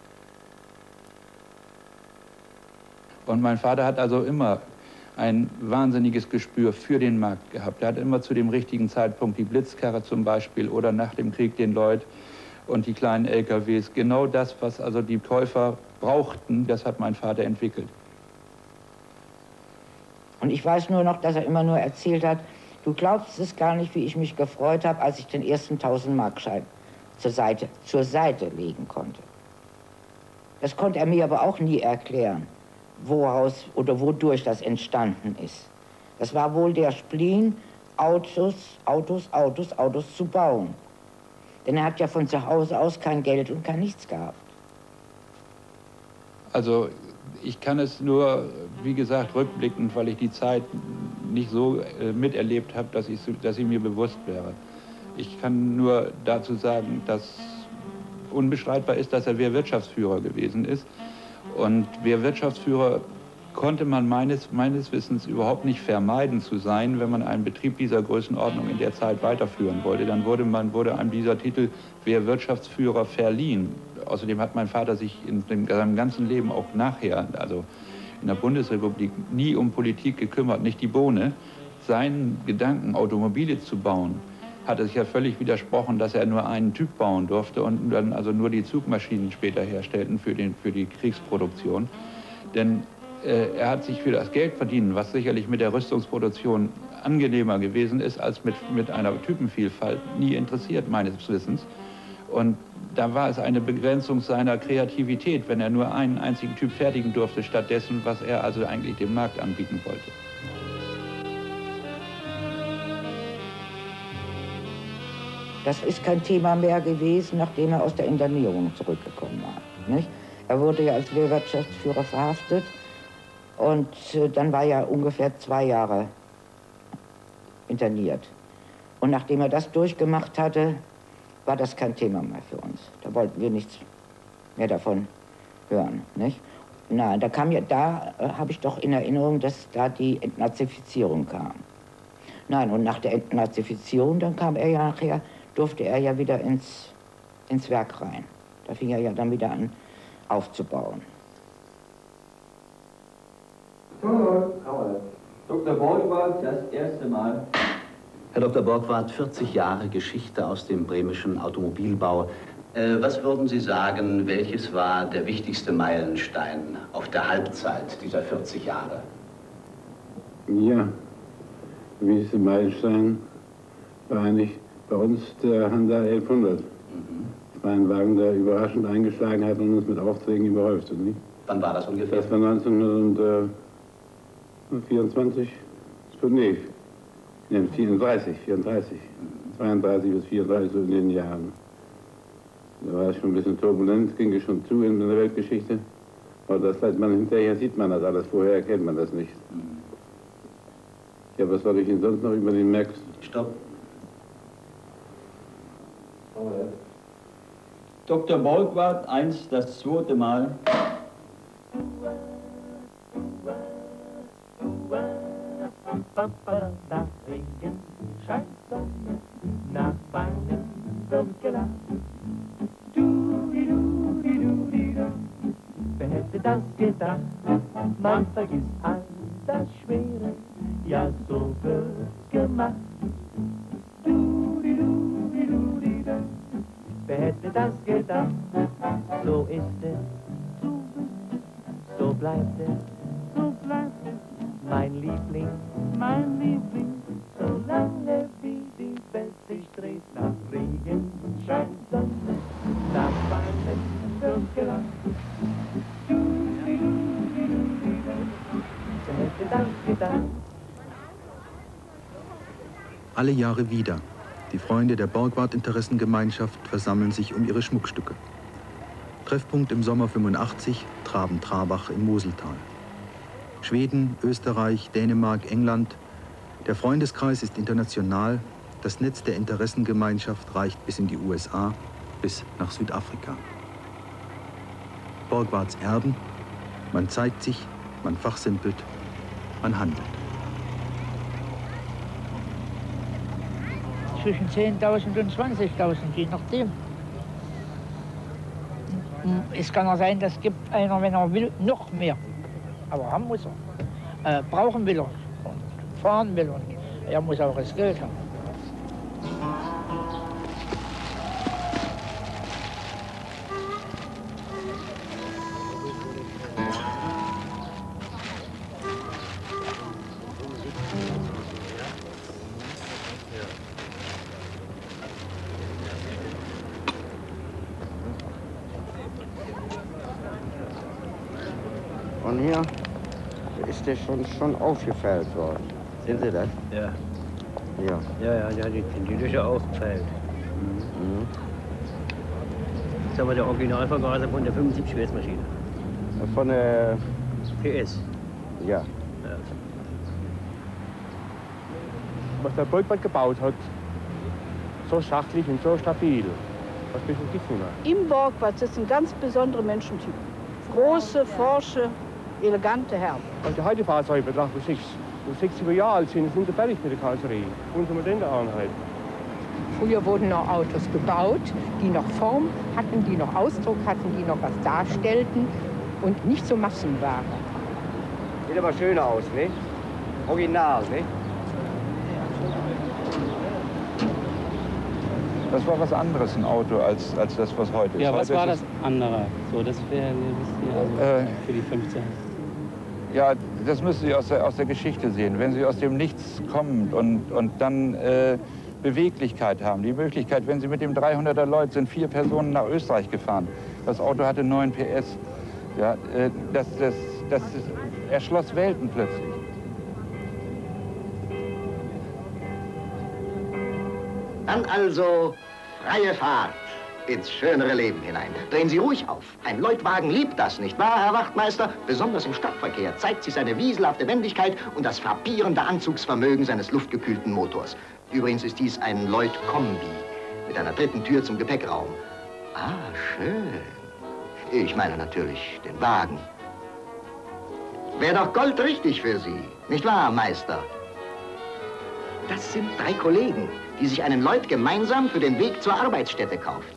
Und mein Vater hat also immer ein wahnsinniges Gespür für den Markt gehabt. Er hat immer zu dem richtigen Zeitpunkt die Blitzkarre zum Beispiel oder nach dem Krieg den Lloyd und die kleinen L K Ws. Genau das, was also die Käufer brauchten, das hat mein Vater entwickelt. Und ich weiß nur noch, dass er immer nur erzählt hat, du glaubst es gar nicht, wie ich mich gefreut habe, als ich den ersten tausend-Mark-Schein zur Seite, zur Seite legen konnte. Das konnte er mir aber auch nie erklären, woraus oder wodurch das entstanden ist. Das war wohl der Spleen, Autos, Autos, Autos, Autos zu bauen. Denn er hat ja von zu Hause aus kein Geld und kein nichts gehabt. Also ich kann es nur, wie gesagt, rückblickend, weil ich die Zeit nicht so äh, miterlebt habe, dass, dass sie mir bewusst wäre. Ich kann nur dazu sagen, dass unbestreitbar ist, dass er Wehrwirtschaftsführer gewesen ist. Und Wehrwirtschaftsführer konnte man meines, meines Wissens überhaupt nicht vermeiden zu sein, wenn man einen Betrieb dieser Größenordnung in der Zeit weiterführen wollte. Dann wurde, man, wurde einem dieser Titel Wehrwirtschaftsführer verliehen. Außerdem hat mein Vater sich in seinem ganzen Leben auch nachher, also in der Bundesrepublik, nie um Politik gekümmert, nicht die Bohne. Seinen Gedanken, Automobile zu bauen, hat es ja völlig widersprochen, dass er nur einen Typ bauen durfte und dann also nur die Zugmaschinen später herstellten für, den, für die Kriegsproduktion. Denn äh, er hat sich für das Geld verdienen, was sicherlich mit der Rüstungsproduktion angenehmer gewesen ist als mit, mit einer Typenvielfalt, nie interessiert, meines Wissens. Und da war es eine Begrenzung seiner Kreativität, wenn er nur einen einzigen Typ fertigen durfte, stattdessen, was er also eigentlich dem Markt anbieten wollte. Das ist kein Thema mehr gewesen, nachdem er aus der Internierung zurückgekommen war. Nicht? Er wurde ja als Wehrwirtschaftsführer verhaftet und äh, dann war er ungefähr zwei Jahre interniert. Und nachdem er das durchgemacht hatte, war das kein Thema mehr für uns. Da wollten wir nichts mehr davon hören. Nicht? Na, da kam ja, da äh, habe ich doch in Erinnerung, dass da die Entnazifizierung kam. Nein, und nach der Entnazifizierung, dann kam er ja nachher, durfte er ja wieder ins, ins Werk rein. Da fing er ja dann wieder an, aufzubauen. Doktor Borgward, das erste Mal. Herr Doktor Borgward, vierzig Jahre Geschichte aus dem bremischen Automobilbau. Äh, was würden Sie sagen, welches war der wichtigste Meilenstein auf der Halbzeit dieser vierzig Jahre? Ja, der wichtigste Meilenstein war eigentlich bei uns der Hansa elfhundert. Mhm. Das war ein Wagen, der überraschend eingeschlagen hat und uns mit Aufträgen überhäufte. Nicht? Wann war das ungefähr? Das war neunzehnhundertvierundzwanzig, nee, nee, vierunddreißig, vierunddreißig, zweiunddreißig bis vierunddreißig, so in den Jahren. Da war es schon ein bisschen turbulent, ging es schon zu in der Weltgeschichte. Aber das seit man hinterher sieht man das alles, vorher erkennt man das nicht. Ja, was soll ich Ihnen sonst noch über den Merx? Stopp. Doktor Borgward, eins, das zweite Mal. Nach Regen scheint Sonne, nach Weinen wird gelacht. Du-di-du-di-du-di-du. Wer hätte das gedacht? Man vergisst all das Schwere, ja so wird's gemacht. Du-di-du-di-du-di-du. Wer hätte das gedacht? So ist es, so bleibt es, so bleibt es. Mein Liebling, mein Liebling, solange wie die Welt sich dreht, nach Regen scheint Sonne, nach Weinen wird gelacht. Wer hätte das gedacht? Alle Jahre wieder. Die Freunde der Borgward-Interessengemeinschaft versammeln sich um ihre Schmuckstücke. Treffpunkt im Sommer fünfundachtzig, Traben-Trabach im Moseltal. Schweden, Österreich, Dänemark, England. Der Freundeskreis ist international. Das Netz der Interessengemeinschaft reicht bis in die U S A, bis nach Südafrika. Borgwards Erben. Man zeigt sich, man fachsimpelt, man handelt. Zwischen zehntausend und zwanzigtausend, je nachdem. Es kann auch sein, das gibt einer, wenn er will, noch mehr. Aber haben muss er. Äh, brauchen will er und fahren will und er muss auch das Geld haben. Und hier ist der schon, schon aufgefällt worden. Sehen Sie das? Ja. Ja. Ja, ja, ja, die, die Löcher aufgefällt. Mhm. Das ist aber der Originalvergaser von der fünfundsiebzig W S-Maschine. Von der P S. Ja. Ja. Was der Borgward gebaut hat, so sachlich und so stabil. Was mich nicht gefunden hat. Im Borgward sitzen ganz besondere Menschentypen. Große, forsche, elegante Herren. Wenn du heute Fahrzeuge betrachtest, die sechziger Jahre alt sind, sind sie fertig mit der Karosserie. Unsere moderne Einheit. Früher wurden noch Autos gebaut, die noch Form hatten, die noch Ausdruck hatten, die noch was darstellten und nicht so Massenware. Sieht aber schöner aus, nicht? Original, nicht? Das war was anderes, ein Auto, als, als das, was heute ist. Ja, was heute war ist das andere? So, das wäre also Äh, für die fünfzehn. Ja, das müssen Sie aus der, aus der Geschichte sehen. Wenn Sie aus dem Nichts kommen und, und dann äh, Beweglichkeit haben, die Möglichkeit, wenn Sie mit dem dreihunderter Lloyd sind vier Personen nach Österreich gefahren. Das Auto hatte neun P S. Ja, äh, das, das, das erschloss Welten plötzlich. Dann also Freie Fahrt ins schönere Leben hinein. Drehen Sie ruhig auf. Ein Leutwagen liebt das, nicht wahr, Herr Wachtmeister? Besonders im Stadtverkehr zeigt sich seine wieselhafte Wendigkeit und das frappierende Anzugsvermögen seines luftgekühlten Motors. Übrigens ist dies ein Leut-Kombi mit einer dritten Tür zum Gepäckraum. Ah, schön. Ich meine natürlich den Wagen. Wäre doch goldrichtig für Sie, nicht wahr, Meister? Das sind drei Kollegen, die sich einen Leut gemeinsam für den Weg zur Arbeitsstätte kauften.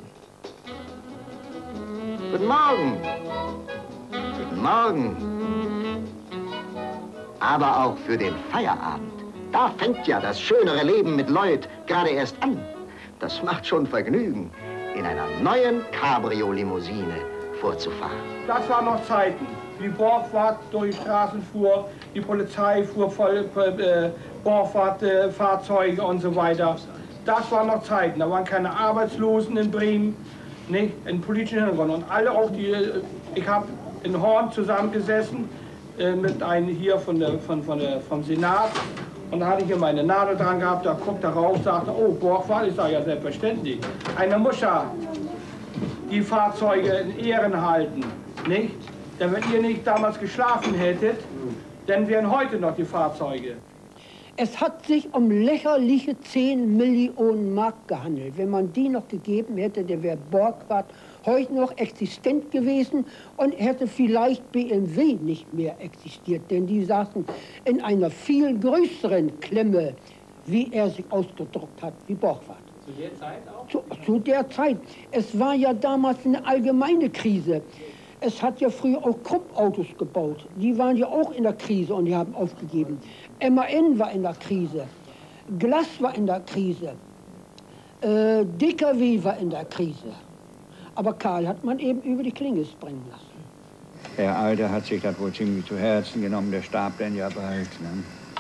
Guten Morgen. Guten Morgen. Aber auch für den Feierabend. Da fängt ja das schönere Leben mit Leut gerade erst an. Das macht schon Vergnügen, in einer neuen Cabrio-Limousine vorzufahren. Das waren noch Zeiten. Die Borgward durch die Straßen fuhr, die Polizei fuhr voll äh, Borgward-Fahrzeuge und so weiter. Das waren noch Zeiten. Da waren keine Arbeitslosen in Bremen, nicht, in politischen Hintergrund. Und alle auch die, ich habe in Horn zusammengesessen äh, mit einem hier von der, von, von der, vom Senat. Und da hatte ich hier meine Nadel dran gehabt, da guckt er raus, sagte, oh, Borgward, ich sage ja selbstverständlich. Eine muss ja die Fahrzeuge in Ehren halten, nicht? Denn wenn ihr nicht damals geschlafen hättet, dann wären heute noch die Fahrzeuge. Es hat sich um lächerliche zehn Millionen Mark gehandelt. Wenn man die noch gegeben hätte, dann wäre Borgward heute noch existent gewesen und hätte vielleicht B M W nicht mehr existiert. Denn die saßen in einer viel größeren Klemme, wie er sich ausgedrückt hat, wie Borgward. Zu der Zeit auch? Zu, zu der Zeit. Es war ja damals eine allgemeine Krise. Es hat ja früher auch Krupp-Autos gebaut. Die waren ja auch in der Krise und die haben aufgegeben. M A N war in der Krise. Glas war in der Krise. Äh, D K W war in der Krise. Aber Karl hat man eben über die Klinge springen lassen. Der Alte hat sich das wohl ziemlich zu Herzen genommen. Der starb dann ja bald. Ne?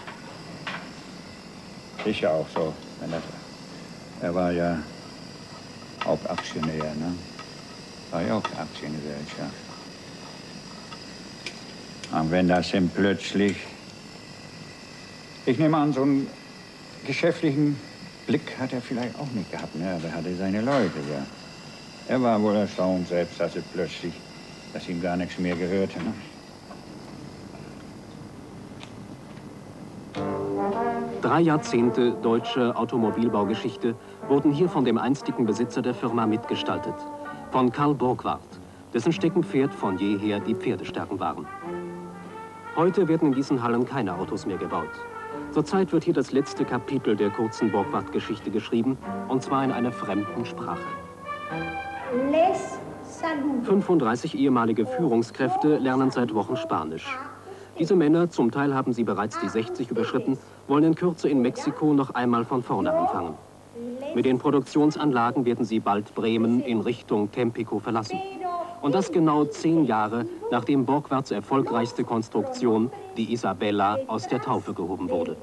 Ist ja auch so. Er war ja Hauptaktionär. Ne? War ja auch Aktiengesellschaft. Und wenn das denn plötzlich, ich nehme an, so einen geschäftlichen Blick hat er vielleicht auch nicht gehabt, ne? Aber er hatte seine Leute, ja. Er war wohl erstaunt selbst, dass er plötzlich, dass ihm gar nichts mehr gehörte, ne? Drei Jahrzehnte deutsche Automobilbaugeschichte wurden hier von dem einstigen Besitzer der Firma mitgestaltet, von Karl Borgward, dessen Steckenpferd von jeher die Pferdestärken waren. Heute werden in diesen Hallen keine Autos mehr gebaut. Zurzeit wird hier das letzte Kapitel der kurzen Borgward-Geschichte geschrieben, und zwar in einer fremden Sprache. fünfunddreißig ehemalige Führungskräfte lernen seit Wochen Spanisch. Diese Männer, zum Teil haben sie bereits die sechzig überschritten, wollen in Kürze in Mexiko noch einmal von vorne anfangen. Mit den Produktionsanlagen werden sie bald Bremen in Richtung Tampico verlassen. Und das genau zehn Jahre, nachdem Borgwards erfolgreichste Konstruktion, die Isabella, aus der Taufe gehoben wurde.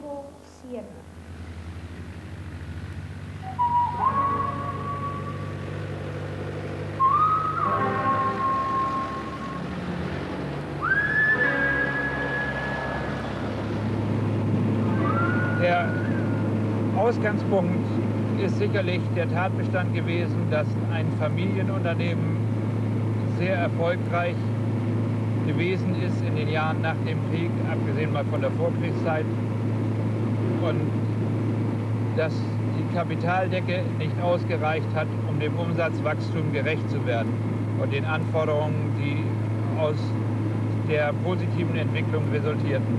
Der Ausgangspunkt ist sicherlich der Tatbestand gewesen, dass ein Familienunternehmen sehr erfolgreich gewesen ist in den Jahren nach dem Krieg, abgesehen mal von der Vorkriegszeit. Und dass die Kapitaldecke nicht ausgereicht hat, um dem Umsatzwachstum gerecht zu werden und den Anforderungen, die aus der positiven Entwicklung resultierten.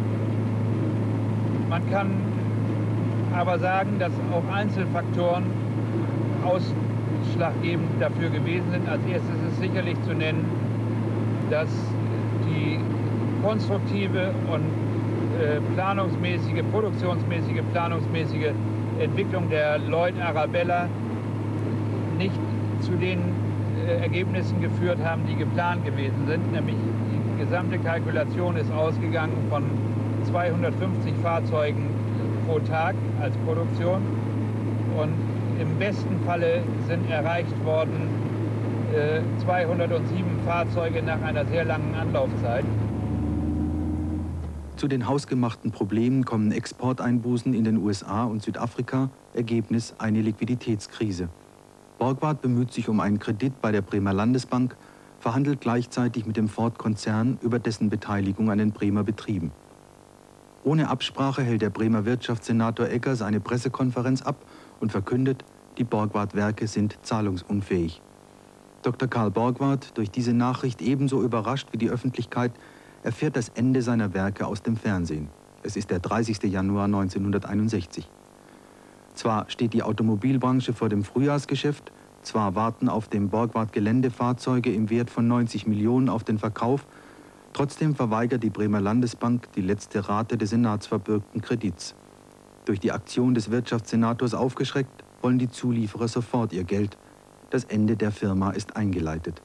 Man kann aber sagen, dass auch Einzelfaktoren ausschlaggebend dafür gewesen sind. Als erstes ist sicherlich zu nennen, dass die konstruktive und äh, planungsmäßige, produktionsmäßige, planungsmäßige Entwicklung der Lloyd Arabella nicht zu den äh, Ergebnissen geführt haben, die geplant gewesen sind. Nämlich die gesamte Kalkulation ist ausgegangen von zweihundertfünfzig Fahrzeugen pro Tag als Produktion, und im besten Falle sind erreicht worden äh, zweihundertsieben Fahrzeuge nach einer sehr langen Anlaufzeit. Zu den hausgemachten Problemen kommen Exporteinbußen in den U S A und Südafrika, Ergebnis eine Liquiditätskrise. Borgward bemüht sich um einen Kredit bei der Bremer Landesbank, verhandelt gleichzeitig mit dem Ford-Konzern über dessen Beteiligung an den Bremer Betrieben. Ohne Absprache hält der Bremer Wirtschaftssenator Egger seine Pressekonferenz ab und verkündet, die Borgward-Werke sind zahlungsunfähig. Doktor Karl Borgward, durch diese Nachricht ebenso überrascht wie die Öffentlichkeit, erfährt das Ende seiner Werke aus dem Fernsehen. Es ist der dreißigste Januar neunzehnhunderteinundsechzig. Zwar steht die Automobilbranche vor dem Frühjahrsgeschäft, zwar warten auf dem Borgward-Gelände Fahrzeuge im Wert von neunzig Millionen auf den Verkauf, trotzdem verweigert die Bremer Landesbank die letzte Rate des senatsverbürgten Kredits. Durch die Aktion des Wirtschaftssenators aufgeschreckt, wollen die Zulieferer sofort ihr Geld. Das Ende der Firma ist eingeleitet.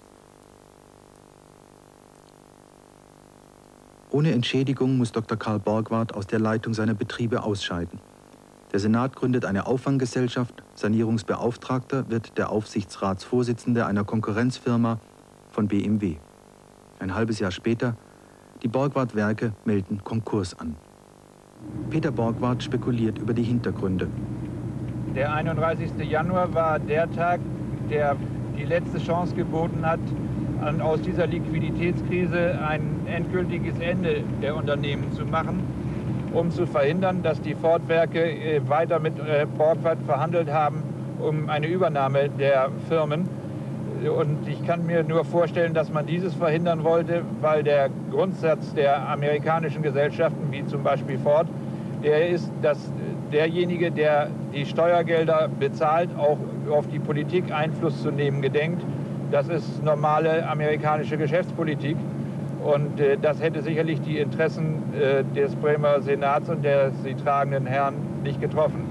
Ohne Entschädigung muss Doktor Karl Borgward aus der Leitung seiner Betriebe ausscheiden. Der Senat gründet eine Auffanggesellschaft, Sanierungsbeauftragter wird der Aufsichtsratsvorsitzende einer Konkurrenzfirma von B M W. Ein halbes Jahr später, die Borgward-Werke melden Konkurs an. Peter Borgward spekuliert über die Hintergründe. Der einunddreißigste Januar war der Tag, der die letzte Chance geboten hat, an, aus dieser Liquiditätskrise ein endgültiges Ende der Unternehmen zu machen, um zu verhindern, dass die Ford-Werke äh, weiter mit äh, Borgward verhandelt haben, um eine Übernahme der Firmen. Und ich kann mir nur vorstellen, dass man dieses verhindern wollte, weil der Grundsatz der amerikanischen Gesellschaften, wie zum Beispiel Ford, der ist, dass derjenige, der die Steuergelder bezahlt, auch auf die Politik Einfluss zu nehmen gedenkt. Das ist normale amerikanische Geschäftspolitik. Und äh, das hätte sicherlich die Interessen äh, des Bremer Senats und der sie tragenden Herren nicht getroffen.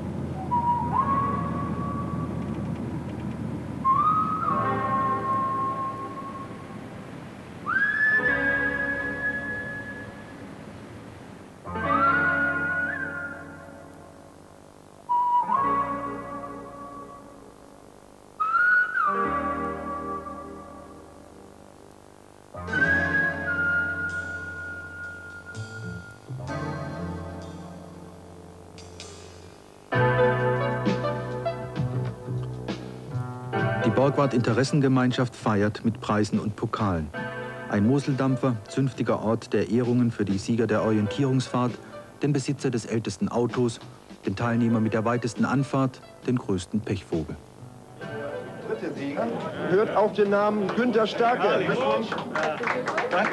Die Borgward-Interessengemeinschaft feiert mit Preisen und Pokalen. Ein Moseldampfer, zünftiger Ort der Ehrungen für die Sieger der Orientierungsfahrt, den Besitzer des ältesten Autos, den Teilnehmer mit der weitesten Anfahrt, den größten Pechvogel. Dritte Sieger hört auf den Namen Günter Starke. Glückwunsch. Danke.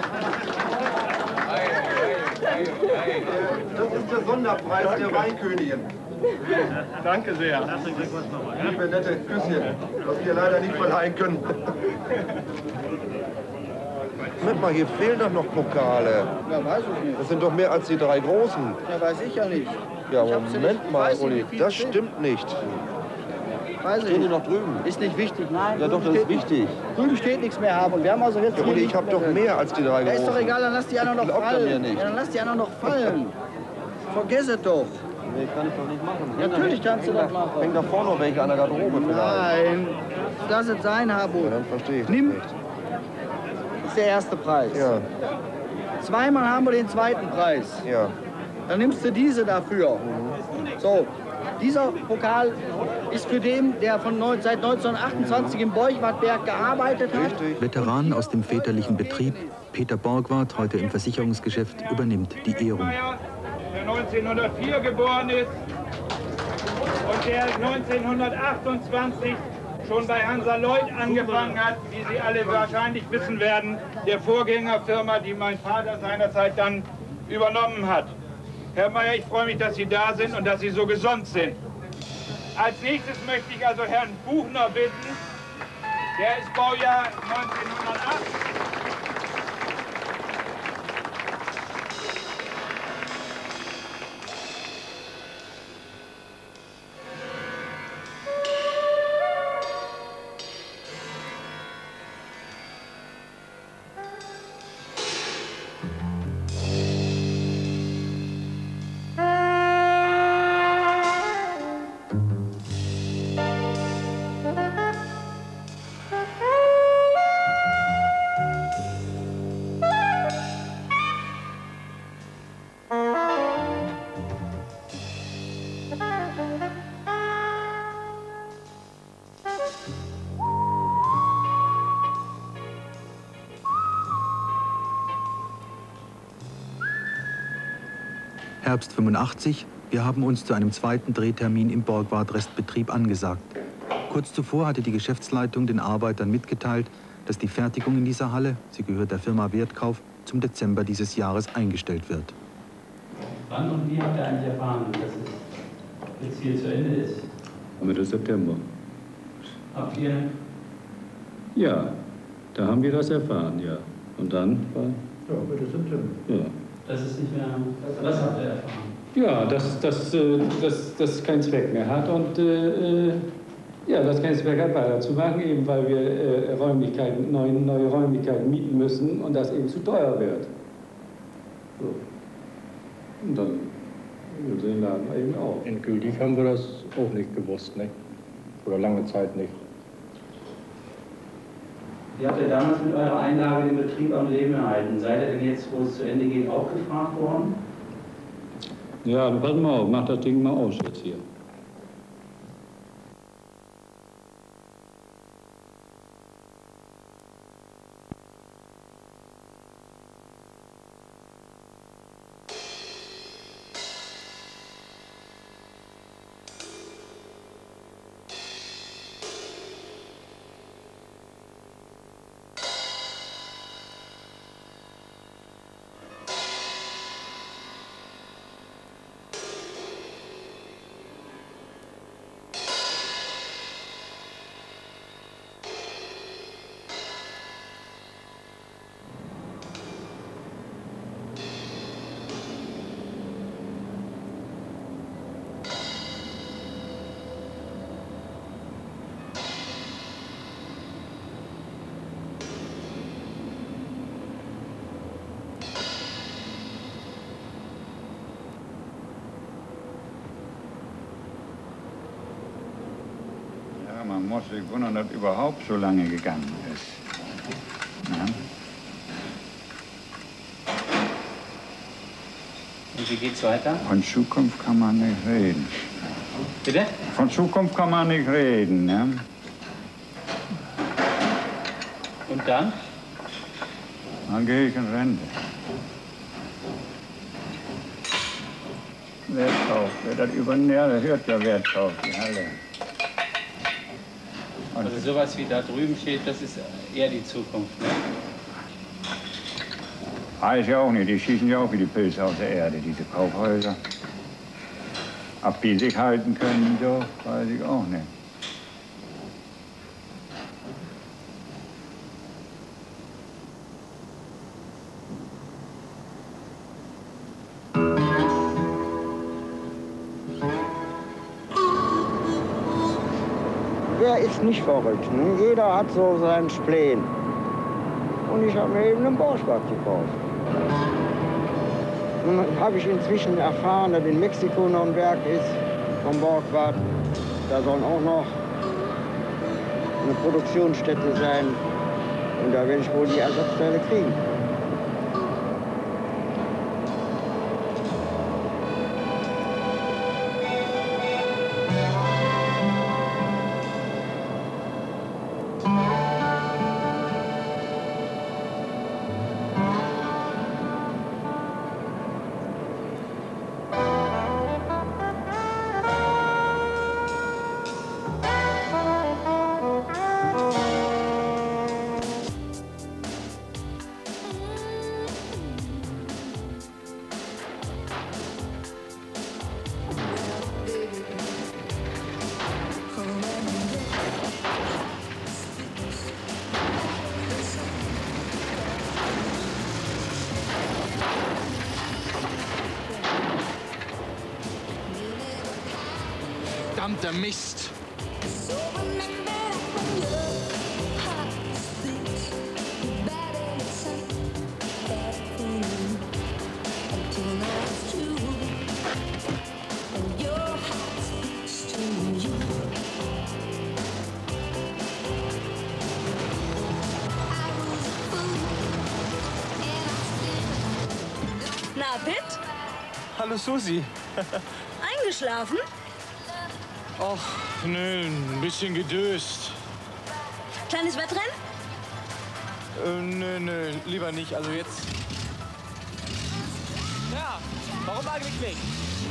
Das ist der Sonderpreis Danke. Der Weinkönigin. Danke sehr. Liebe nette Küsschen, was wir leider nicht verleihen können. Moment mal, hier fehlen doch noch Pokale. Ja, weiß ich nicht. Das sind doch mehr als die drei großen. Ja, weiß ich ja nicht. Ja, Moment mal, Uli, das stimmt nicht. Weiß ich Stehen die nicht. noch drüben? Ist nicht wichtig, nein. Ja doch, das ist wichtig. Drüben steht nichts mehr haben. Und wir haben also jetzt Ja, Uli, ich habe doch mehr als die drei Ja, großen. ist doch egal, dann lass die anderen noch Glaubt er fallen. mir nicht. Ja, dann lass die anderen noch fallen. Vergiss es doch. Nee, kann ich doch nicht machen. Ja, natürlich kannst du das machen. Hängt da vorne noch welche an der Garderobe vielleicht. Nein, lass es sein, Habo. Ja, dann verstehe ich Nimm. nicht. Das ist der erste Preis. Ja. Zweimal haben wir den zweiten Preis. Ja. Dann nimmst du diese dafür. Mhm. So, dieser Pokal ist für den, der von neun, seit neunzehnhundertachtundzwanzig im Borgwardwerk gearbeitet hat. Richtig. Veteran aus dem väterlichen Betrieb, Peter Borgward, heute im Versicherungsgeschäft, übernimmt die Ehrung. Der neunzehnhundertvier geboren ist und der neunzehnhundertachtundzwanzig schon bei Hansa Lloyd angefangen hat, wie Sie alle wahrscheinlich wissen werden, der Vorgängerfirma, die mein Vater seinerzeit dann übernommen hat. Herr Meier, ich freue mich, dass Sie da sind und dass Sie so gesund sind. Als nächstes möchte ich also Herrn Buchner bitten, der ist Baujahr neunzehnhundertacht. Herbst fünfundachtzig. Wir haben uns zu einem zweiten Drehtermin im Borgward-Restbetrieb angesagt. Kurz zuvor hatte die Geschäftsleitung den Arbeitern mitgeteilt, dass die Fertigung in dieser Halle, sie gehört der Firma Wertkauf, zum Dezember dieses Jahres eingestellt wird. Wann und wie habt ihr eigentlich erfahren, dass es jetzt hier zu Ende ist? Mitte September. Habt ihr? Ja, da haben wir das erfahren, ja. Und dann war... Ja, Mitte September. Ja. Das ist nicht mehr... Was habt ihr erfahren? Ja, dass das dass, dass keinen Zweck mehr hat und äh, ja, dass keinen Zweck hat, weiterzumachen, eben weil wir äh, Räumlichkeiten, neue, neue Räumlichkeiten mieten müssen und das eben zu teuer wird. So. Und dann lösen wir den Laden eben auf. Endgültig haben wir das auch nicht gewusst, ne? Oder lange Zeit nicht. Ihr habt ja damals mit eurer Einlage den Betrieb am Leben erhalten. Seid ihr denn jetzt, wo es zu Ende geht, auch gefragt worden? Ja, pass mal auf, mach das Ding mal aus jetzt hier. Man muss sich wundern, dass überhaupt so lange gegangen ist. Ja. Und wie geht's weiter? Von Zukunft kann man nicht reden. Bitte? Von Zukunft kann man nicht reden. Ja. Und dann? Dann gehe ich in Rente. Wertkauf, wer das übernimmt, der hört ja Wertkauf, die Halle. Also sowas wie da drüben steht, das ist eher die Zukunft, ne? Weiß ja auch nicht, die schießen ja auch wie die Pilze aus der Erde, diese Kaufhäuser. Ob die sich halten können, so, weiß ich auch nicht. Wer ist nicht verrückt? Ne? Jeder hat so seinen Spleen. Und ich habe mir eben einen Borgward gekauft. Nun habe ich inzwischen erfahren, dass in Mexiko noch ein Werk ist vom Borgward. Da soll auch noch eine Produktionsstätte sein. Und da werde ich wohl die Ersatzteile kriegen. Verdammter Mist! Na, Pitt? Hallo Susi. Eingeschlafen? Ach, nö, ein bisschen gedöst. Kleines Wettrennen? Äh, nö, nö, lieber nicht. Also jetzt. Ja. Warum eigentlich nicht?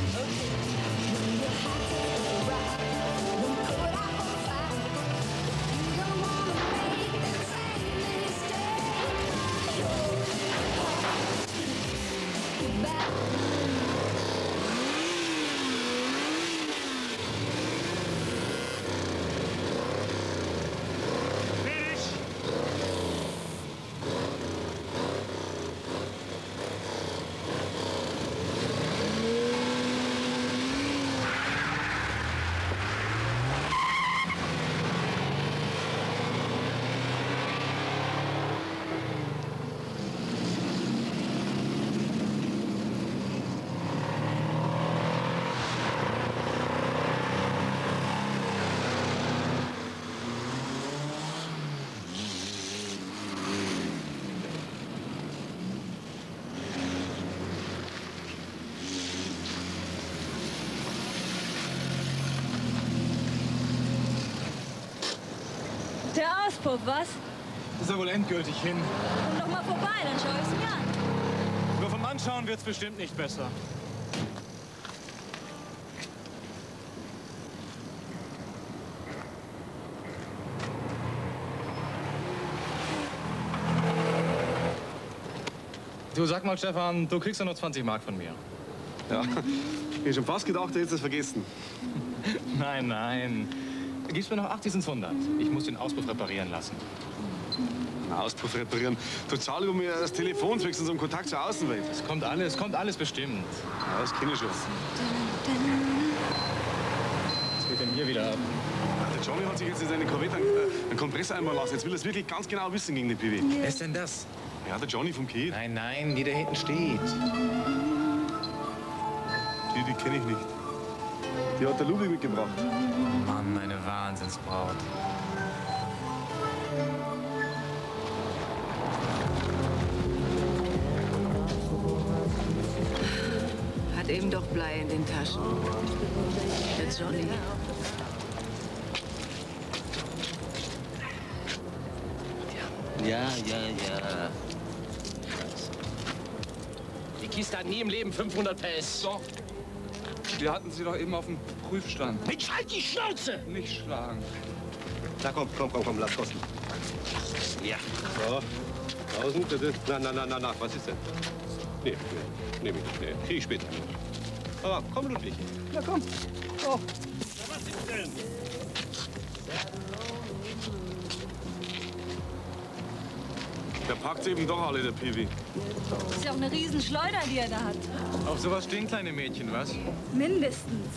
Der Auspuff, was? Ist ja wohl endgültig hin. Komm doch mal vorbei, dann schau ich's mir an. Nur vom Anschauen wird's bestimmt nicht besser. Du, sag mal, Stefan, du kriegst ja nur zwanzig Mark von mir. Ja, ich hab schon fast gedacht, du hättest es vergessen. Nein, nein. Gibst mir noch achtzig ins hundert. Ich muss den Auspuff reparieren lassen. Auspuff reparieren? Du zahlst über mir das Telefon zwecks unserem Kontakt zur Außenwelt. Es kommt alles, kommt alles bestimmt. Ja, das kenne ich schon. Was geht denn hier wieder ab? Ach, der Johnny hat sich jetzt in seine Corvette einen, äh, einen Kompressor einbauen lassen. Jetzt will er es wirklich ganz genau wissen gegen den P W. Wer ist denn das? Ja, der Johnny vom Kiel. Nein, nein, die da hinten steht. Die, die kenne ich nicht. Die hat der Ludwig mitgebracht. Mann, eine Wahnsinnsbraut. Hat eben doch Blei in den Taschen. Der Johnny. Ja, ja, ja. Die Kiste hat nie im Leben fünfhundert P S. Doch. Wir hatten sie doch eben auf dem Prüfstand. Mensch, halt die Schnauze! Nicht schlagen. Na komm, komm, komm, komm, lass kosten. Ja. So, tausend, bitte. Na, na, na, na, na, was ist denn? Nee, nee, nehme ich nicht. Nee, krieg ich später. Aber komm, Ludwig. Na komm. Oh. Na, was ist denn? Der packt eben doch alle, der Piwi. Das ist ja auch eine Riesenschleuder, die er da hat. Auf sowas stehen kleine Mädchen, was? Mindestens.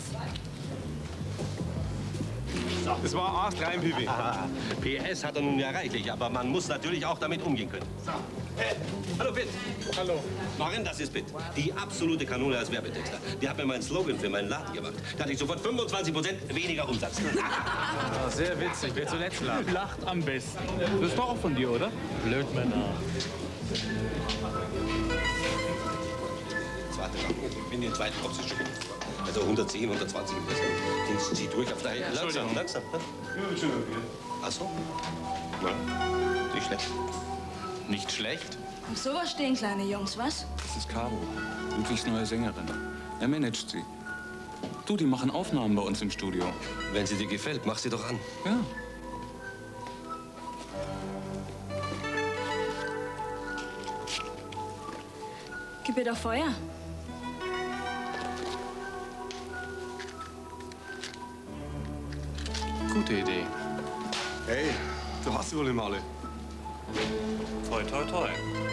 Das war erst rein, Piwi. P S hat er nun ja reichlich, aber man muss natürlich auch damit umgehen können. So. Hey, hallo, Pitt. Hallo. Maren, das ist Pitt. Die absolute Kanone als Werbetexter. Die hat mir meinen Slogan für meinen Laden gemacht. Da hatte ich sofort fünfundzwanzig Prozent weniger Umsatz. Oh, sehr witzig. Wer zuletzt lacht. Lacht am besten. Das ist doch auch von dir, oder? Blödmänner. Zweite Gang. In den zweiten Kopf ist schon. Also hundertzehn, hundertzwanzig. Gehen Sie durch auf der Hälfte. Langsam, langsam. Ne? Ja, schön. Ach so? Na, nicht schlecht. Nicht schlecht? Auf sowas stehen kleine Jungs, was? Das ist Caro, Ludwigs neue Sängerin. Er managt sie. Du, die machen Aufnahmen bei uns im Studio. Wenn sie dir gefällt, mach sie doch an. Ja. Gib ihr doch Feuer. Gute Idee. Hey, du hast sie wohl im Malle. Toi, toi, toi.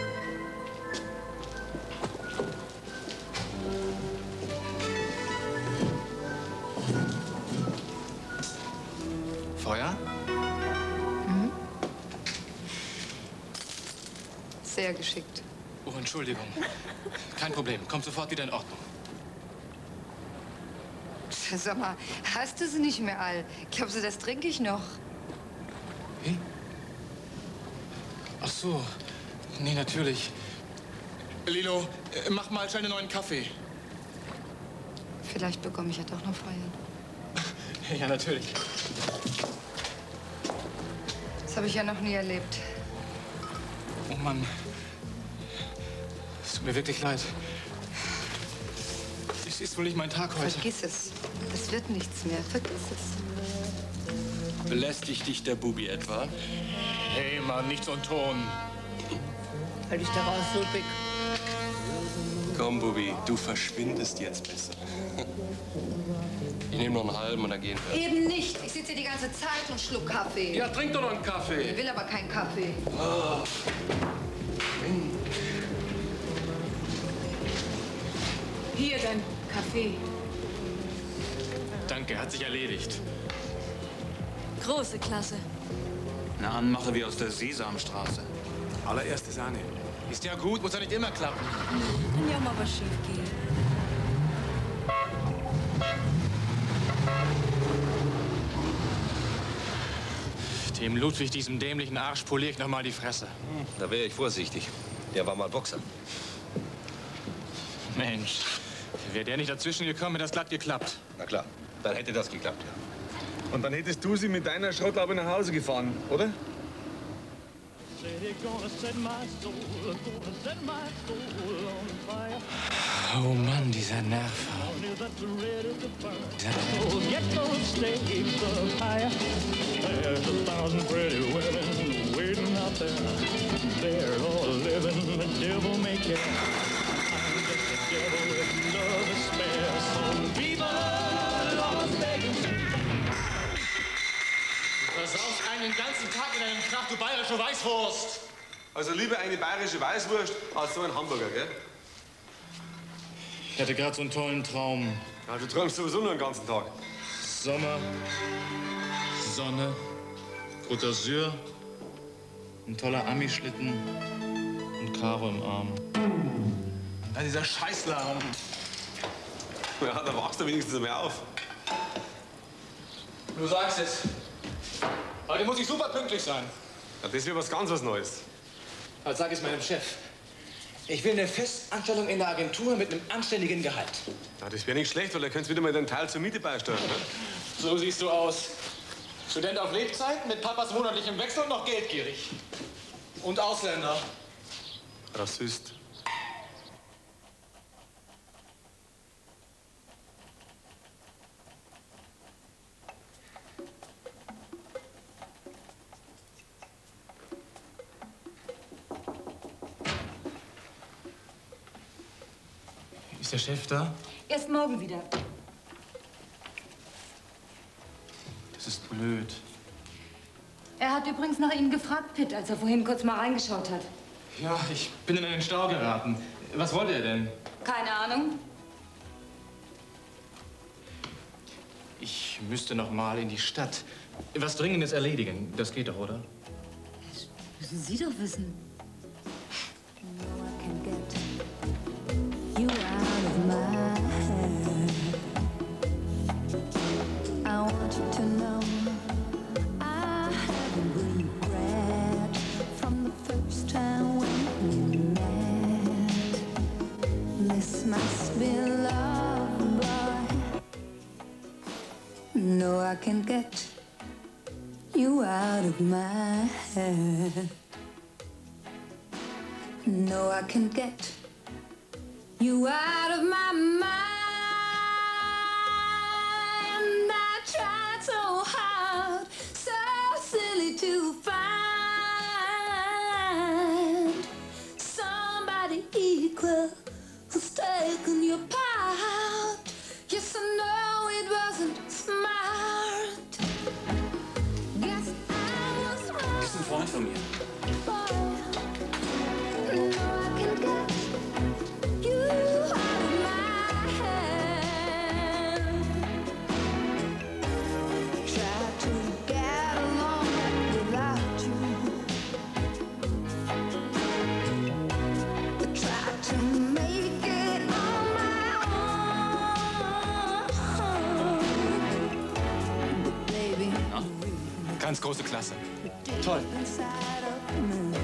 Feuer? Mhm. Sehr geschickt. Oh, Entschuldigung. Kein Problem. Kommt sofort wieder in Ordnung. Sag mal, hast du sie nicht mehr all? Glaubst du, das trinke ich noch? Wie? Ach so. Nee, natürlich. Lilo, äh, mach mal schnell einen neuen Kaffee. Vielleicht bekomme ich ja doch noch Feuer. Ja, natürlich. Das habe ich ja noch nie erlebt. Oh Mann. Es tut mir wirklich leid. Das ist wohl nicht mein Tag heute. Vergiss es. Es wird nichts mehr. Vergiss es. Belästigt dich der Bubi etwa? Hey, Mann, nicht so ein Ton. Halt dich da raus, Ludwig. Komm, Bubi, du verschwindest jetzt besser. Ich nehme noch einen halben und dann gehen wir. Eben nicht. Ich sitze hier die ganze Zeit und schluck Kaffee. Ja, trink doch noch einen Kaffee. Ich will aber keinen Kaffee. Oh. Hier, dein Kaffee. Danke, hat sich erledigt. Große Klasse. Eine Anmache wie aus der Sesamstraße. Allererste Sahne. Ist ja gut, muss ja nicht immer klappen. Kann ja auch mal was schief gehen. Dem Ludwig, diesem dämlichen Arsch, poliere ich noch mal die Fresse. Da wäre ich vorsichtig. Der war mal Boxer. Mensch, wäre der nicht dazwischen gekommen, hätte das glatt geklappt. Na klar, dann hätte das geklappt, ja. Und dann hättest du sie mit deiner Schrottlaube nach Hause gefahren, oder? Oh Mann, dieser Nerv. Du versaust einen ganzen Tag in einem Krach, du bayerische Weißwurst. Also lieber eine bayerische Weißwurst als so ein Hamburger, gell? Ich hatte gerade so einen tollen Traum. Ja, du träumst sowieso nur den ganzen Tag. Sommer, Sonne, Côte d'Azur, ein toller Ami-Schlitten und Caro im Arm. Dann dieser Scheißlärm. Ja, da wachst du wenigstens mehr auf. Du sagst es. Heute muss ich super pünktlich sein. Ja, das wäre was ganz was Neues. Also sag es meinem Chef. Ich will eine Festanstellung in der Agentur mit einem anständigen Gehalt. Ja, das wäre nicht schlecht, weil da könntest du wieder mal deinen Teil zur Miete beisteuern. Ne? So siehst du aus. Student auf Lebzeit, mit Papas monatlichem Wechsel und noch geldgierig. Und Ausländer. Rassist. Ist der Chef da? Erst morgen wieder. Das ist blöd. Er hat übrigens nach Ihnen gefragt, Pitt, als er vorhin kurz mal reingeschaut hat. Ja, ich bin in einen Stau geraten. Was wollte er denn? Keine Ahnung. Ich müsste noch mal in die Stadt. Was Dringendes erledigen. Das geht doch, oder? Das müssen Sie doch wissen. No, I can't get you out of my head. No, I can't get you out of my mind. I tried so hard, so silly to find somebody equal who's taken your part. Yes, I know it wasn't smart. Guess I was wrong. Ist ein Freund von mir. No, I can get you out of my head. Try to get along without you. Try to make it on my own. But baby, Ganz große Klasse. Toll. inside of me.